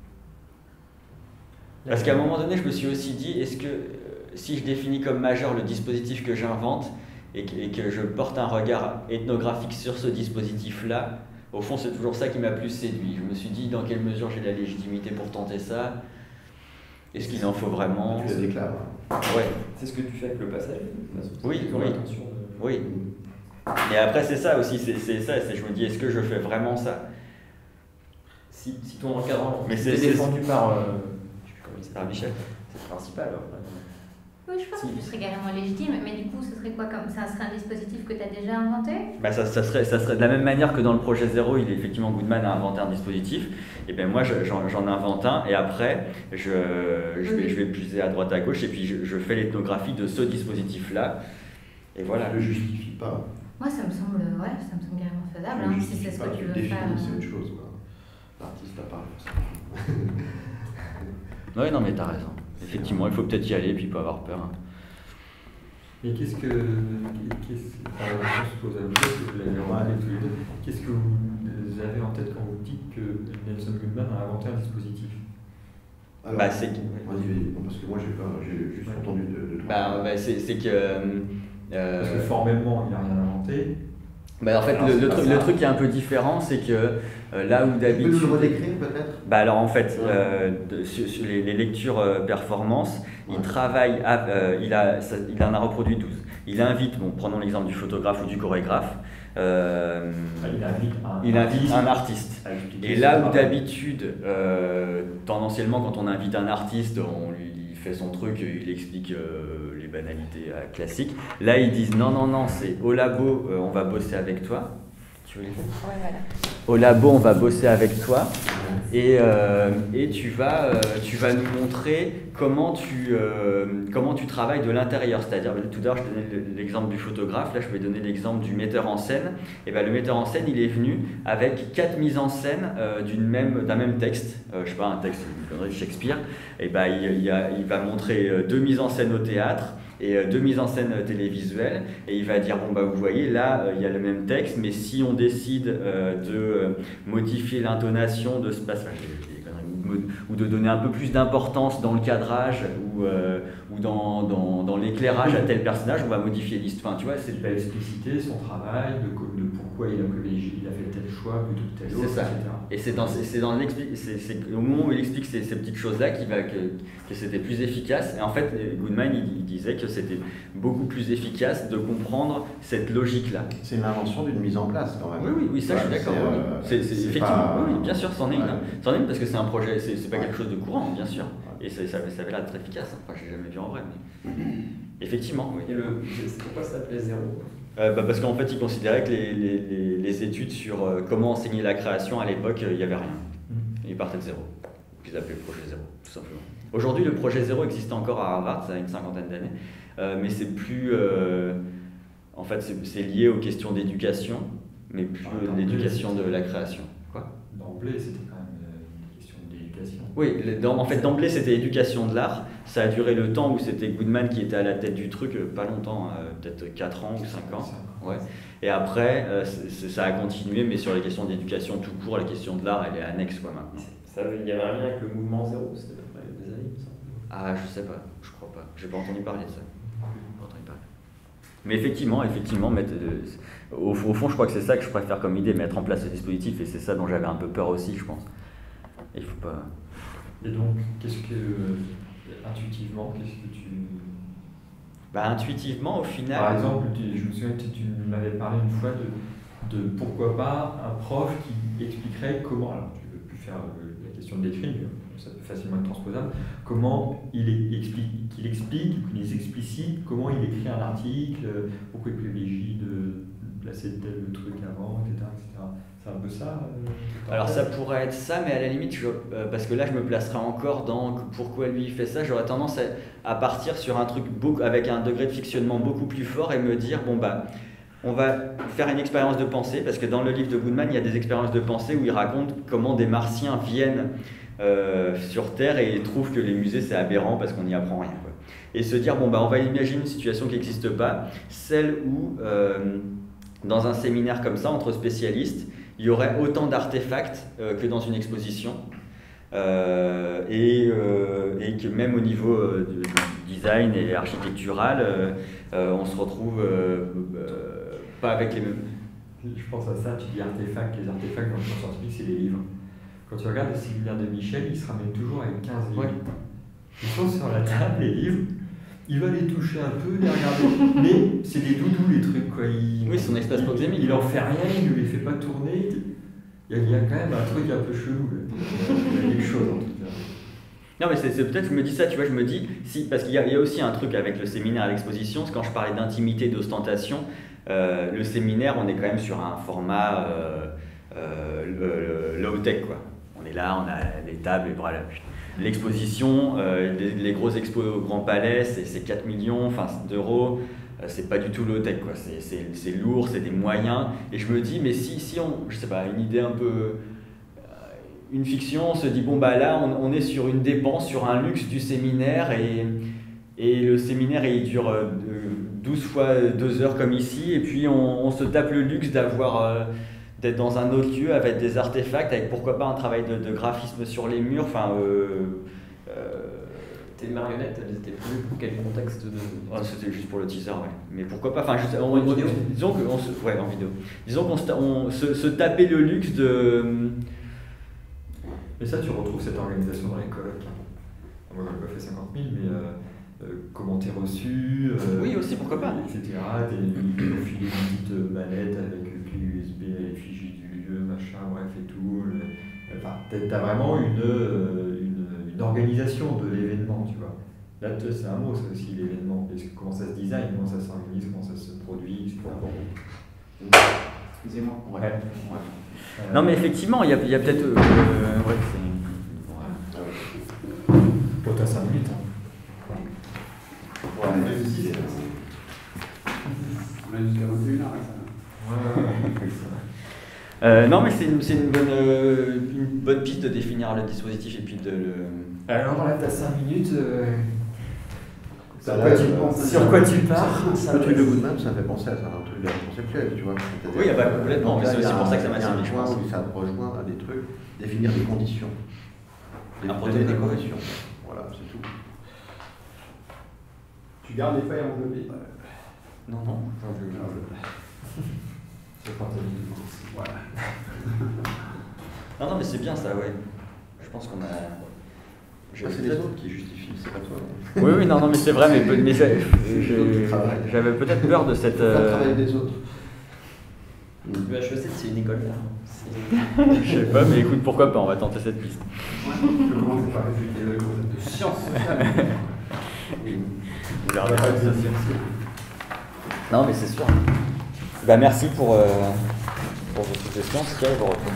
Speaker 1: Parce qu'à un moment donné, je me suis aussi dit, est-ce que si je définis comme majeur le dispositif que j'invente et que je porte un regard ethnographique sur ce dispositif-là, au fond c'est toujours ça qui m'a plus séduit. Je me suis dit dans quelle mesure j'ai la légitimité pour tenter ça. Est-ce qu'il en faut vraiment?
Speaker 5: Tu la déclares.
Speaker 6: Ouais. C'est ce que tu fais avec le passage.
Speaker 1: Oui. Et après c'est ça aussi, je me dis est-ce que je fais vraiment ça?
Speaker 6: Si ton encadrant
Speaker 1: c'est
Speaker 6: défendu par
Speaker 1: Michel,
Speaker 6: c'est le principal.
Speaker 4: Oui, je pense que tu serais carrément légitime, mais du coup, ce serait quoi comme ça serait un dispositif que tu as déjà inventé?
Speaker 1: Ça serait de la même manière que dans le projet Zéro, Goodman a inventé un dispositif. Et bien moi, j'en invente un, et après, je vais puiser à droite à gauche, et puis je fais l'ethnographie de ce dispositif-là. Et voilà.
Speaker 5: Je ne le justifie pas.
Speaker 4: Moi, ça me semble carrément faisable, si c'est ce que tu veux faire.
Speaker 5: C'est autre chose, quoi. L'artiste à part.
Speaker 1: Oui, non, mais t'as raison. Effectivement, il faut peut-être y aller et puis pas avoir peur.
Speaker 2: Et qu'est-ce que vous avez en tête quand vous dites que Nelson Goodman a inventé un dispositif?
Speaker 5: Alors, vas-y, parce que moi j'ai juste entendu de
Speaker 1: c'est que...
Speaker 2: Parce que formellement, il n'a rien inventé.
Speaker 1: En fait, le truc qui est un peu différent, c'est que là où d'habitude...
Speaker 5: Tu peux nous le redécrire peut-être?
Speaker 1: Alors en fait, sur les lectures performance, il travaille, il en a reproduit 12. Il invite, prenons l'exemple du photographe ou du chorégraphe, il invite un artiste. Et là où d'habitude, tendanciellement quand on invite un artiste, on lui fait son truc, il explique les banalités classiques. Là ils disent non, c'est au labo, on va bosser avec toi. Tu veux les faire?
Speaker 4: Ouais, voilà.
Speaker 1: Au labo, on va bosser avec toi et tu vas nous montrer comment tu travailles de l'intérieur. C'est-à-dire, tout à l'heure, je donnais l'exemple du photographe, là, je vais donner l'exemple du metteur en scène. Et le metteur en scène, il est venu avec 4 mises en scène d'un même texte, je sais pas, un texte de Shakespeare. Et il va montrer 2 mises en scène au théâtre et 2 mises en scène télévisuelles, et il va dire vous voyez là il y a le même texte, mais si on décide de modifier l'intonation de ce passage, ou de donner un peu plus d'importance dans le cadrage ou dans l'éclairage à tel personnage, on va modifier l'histoire. Enfin, tu vois,
Speaker 2: C'est de expliciter son travail, de pourquoi il a fait tel choix plutôt que tel autre,
Speaker 1: c'est ça.
Speaker 2: etc.
Speaker 1: Et c'est au moment où il explique ces petites choses-là que c'était plus efficace. Et en fait, Goodman, il disait que c'était beaucoup plus efficace de comprendre cette logique-là.
Speaker 5: C'est l'invention d'une mise en place quand même.
Speaker 1: Oui, ça je suis d'accord. C'est effectivement,
Speaker 5: pas...
Speaker 1: oui, bien sûr, c'en est une.
Speaker 5: Ouais.
Speaker 1: C'en est une parce que c'est un projet, c'est pas
Speaker 5: Ouais.
Speaker 1: quelque chose de courant, bien sûr. Et ça avait l'air d'être efficace. Enfin, j'ai jamais vu en vrai, mais effectivement, oui.
Speaker 6: Et c'est pourquoi ça s'appelait zéro?
Speaker 1: Parce qu'en fait, ils considéraient que les études sur comment enseigner la création à l'époque, il n'y avait rien. Ils partaient de zéro. Ils appelaient le projet zéro, tout simplement. Aujourd'hui, le projet zéro existe encore à Harvard, ça a une 50aine d'années, mais c'est plus. En fait, c'est lié aux questions d'éducation, mais plus l'éducation de la création. Quoi ?
Speaker 2: D'emblée, c'était quand même une question d'éducation.
Speaker 1: Oui, en fait, d'emblée, c'était éducation de l'art. Ça a duré le temps où c'était Goodman qui était à la tête du truc, pas longtemps, peut-être 4 ans ou 5 ans. Ouais. Et après, ça a continué, mais sur les questions d'éducation tout court, la question de l'art, elle est annexe quoi, maintenant.
Speaker 6: Il y avait un lien avec le mouvement zéro, c'était à peu près des années, ça.
Speaker 1: Ah, je sais pas, je crois pas. J'ai pas entendu parler de ça. Pas entendu parler. Mais effectivement, au fond, je crois que c'est ça que je préfère comme idée, mettre en place ce dispositif, et c'est ça dont j'avais un peu peur aussi, je pense. Il faut pas.
Speaker 2: Et donc, intuitivement, qu'est-ce que tu...
Speaker 1: Intuitivement, au final...
Speaker 2: Par exemple, je me souviens que tu m'avais parlé une fois de pourquoi pas un prof qui expliquerait comment, alors tu ne veux plus faire la question de l'écrit, mais ça peut facilement être transposable, comment qu'il explicite comment il écrit un article, pourquoi il privilégie de placer tel truc avant, etc. C'est un peu ça
Speaker 1: Alors ça pourrait être ça, mais à la limite, parce que là je me placerais encore dans pourquoi lui il fait ça, j'aurais tendance à partir sur un truc avec un degré de fictionnement beaucoup plus fort et me dire, on va faire une expérience de pensée, parce que dans le livre de Goodman, il y a des expériences de pensée où il raconte comment des martiens viennent sur Terre et ils trouvent que les musées c'est aberrant parce qu'on n'y apprend rien. Quoi. Et se dire, on va imaginer une situation qui n'existe pas, celle où, dans un séminaire comme ça, entre spécialistes, il y aurait autant d'artefacts que dans une exposition, et que même au niveau du design et architectural, on se retrouve pas avec les mêmes...
Speaker 2: Je pense à ça, tu dis artefacts, les artefacts dans le champ scientifique, c'est les livres. Quand tu regardes le séminaire de Michel, il se ramène toujours avec 15 livres. Ouais. Ils sont sur la table, les livres, il va les toucher un peu, les regarder, mais c'est des doudous les trucs quoi.
Speaker 1: Oui, son espace proxémique.
Speaker 2: Il en fait rien, il ne les fait pas tourner. Il y a quand même un truc un peu chelou. Il y a quelque chose en tout cas.
Speaker 1: Non mais c'est peut-être, je me dis ça, tu vois, je me dis, parce qu'il y a aussi un truc avec le séminaire et l'exposition, c'est quand je parlais d'intimité, d'ostentation, le séminaire, on est quand même sur un format low-tech quoi. On est là, on a les tables et voilà. L'exposition, les grosses expos au Grand Palais, c'est 4 millions d'euros, c'est pas du tout low-tech quoi. C'est lourd, c'est des moyens. Et je me dis, mais si on, je sais pas, une idée un peu, une fiction, on se dit, là on est sur une dépense, sur un luxe du séminaire et le séminaire il dure 12 fois 2 heures comme ici, et puis on se tape le luxe d'être dans un autre lieu avec des artefacts, avec pourquoi pas un travail de graphisme sur les murs.
Speaker 6: Tes marionnettes, elles étaient prévues pour quel contexte de...
Speaker 1: C'était juste pour le teaser, ouais. Mais pourquoi pas,
Speaker 6: en vidéo.
Speaker 1: Disons qu'on en vidéo. Disons qu'on se tapait le luxe de...
Speaker 2: Mais ça, tu retrouves cette organisation dans les colloques. Moi, j'en ai pas fait 50 000, mais comment t'es reçu,
Speaker 1: oui, aussi, pourquoi pas.
Speaker 2: etc. T'es filé une petite mallette avec clé USB, l'effigie du lieu, machin, bref, et tout. T'as vraiment une organisation de l'événement, tu vois. Là, c'est un mot, c'est aussi l'événement. Comment ça se design, comment ça s'organise, comment ça se produit, etc.
Speaker 3: Excusez-moi.
Speaker 1: Ouais. Non, mais effectivement, il y a peut-être... ouais,
Speaker 2: Bon, t'as 5 minutes.
Speaker 3: On a jusqu'à 21h.
Speaker 1: Non, mais c'est une bonne piste de définir le dispositif et puis de le...
Speaker 2: Alors là, t'as 5 minutes.
Speaker 5: Sur
Speaker 2: quoi tu pars?
Speaker 5: Le truc de Goodman, ça me fait penser à un truc conceptuel, tu vois.
Speaker 1: Oui, complètement, mais c'est aussi pour ça que ça m'a servi, je pense.
Speaker 5: Ça rejoint à des trucs, définir des conditions. Les
Speaker 6: Un
Speaker 5: données
Speaker 6: protocole.
Speaker 5: d'information. Voilà, c'est tout.
Speaker 3: Tu gardes les feuilles en copie.
Speaker 1: Non, non.
Speaker 2: C'est quand t'as mis le mot.
Speaker 3: Voilà.
Speaker 1: Non, non, mais c'est bien ça, ouais. Je pense qu'on a.
Speaker 5: C'est les autres qui justifient, c'est pas toi.
Speaker 1: Oui, oui, non, non, mais c'est vrai, mais j'avais peut-être peur de cette.
Speaker 5: Le travail des autres.
Speaker 6: Le HEC, c'est une école là.
Speaker 1: Je sais pas, mais écoute, pourquoi pas, on va tenter cette piste.
Speaker 3: Je commence par expliquer le concept de science sociale.
Speaker 1: Vous gardez pas de social. Non, mais c'est sûr. Bah, merci pour vos suggestions, en tout cas, et vos retours.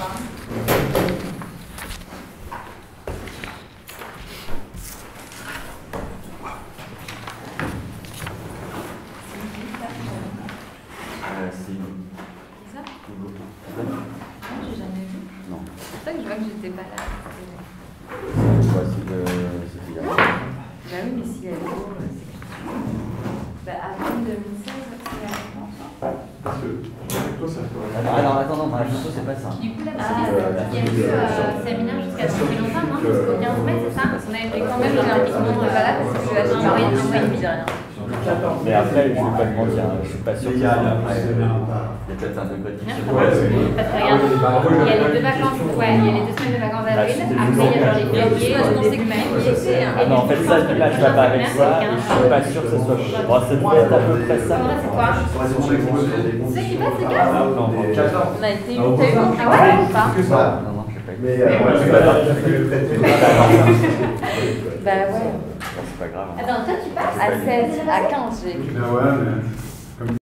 Speaker 1: C'est
Speaker 4: Ça
Speaker 1: Hugo.
Speaker 4: Non, j'ai jamais vu.
Speaker 1: Non.
Speaker 4: C'est pour ça que je vois que j'étais pas là.
Speaker 1: Ouais, c'est hier.
Speaker 4: Bah oui, mais si elle est beau, c'est que bah, avant 2016, c'est la réponse.
Speaker 5: Parce que toi, ça fait.
Speaker 1: Attends, non, la photo, c'est pas ça.
Speaker 4: Du coup, là, il y a eu séminaire jusqu'à dans plus longtemps, non? Jusqu'au 15 mai, c'est ça? On avait fait quand même l'impliquement là parce que je suis à un mois et demi, j'ai rien.
Speaker 1: Mais après, je vais pas te mentir, je suis pas sûr.
Speaker 3: Il y a
Speaker 1: peut-être un peu critique.
Speaker 4: Parce que regarde, il y a les 2 vacances, ouais, il y a les 2 semaines de vacances d'avril, après il y a genre les février, je pensais que mai,
Speaker 1: Ah non, en fait, ça, là, je vais pas avec ça, et je suis pas sûr que ce soit. Bon, ça devrait être à peu près ça.
Speaker 4: En vrai, c'est quoi? C'est qui passe, c'est quoi?
Speaker 1: Non, non,
Speaker 4: On a été où? T'as eu bon? Ah ouais, ou pas?
Speaker 1: non, non, je sais pas.
Speaker 3: Mais
Speaker 4: Bah ouais.
Speaker 1: C'est pas grave.
Speaker 4: Attends, toi tu passes à 16, à 15, j'ai écrit.
Speaker 3: ouais, mais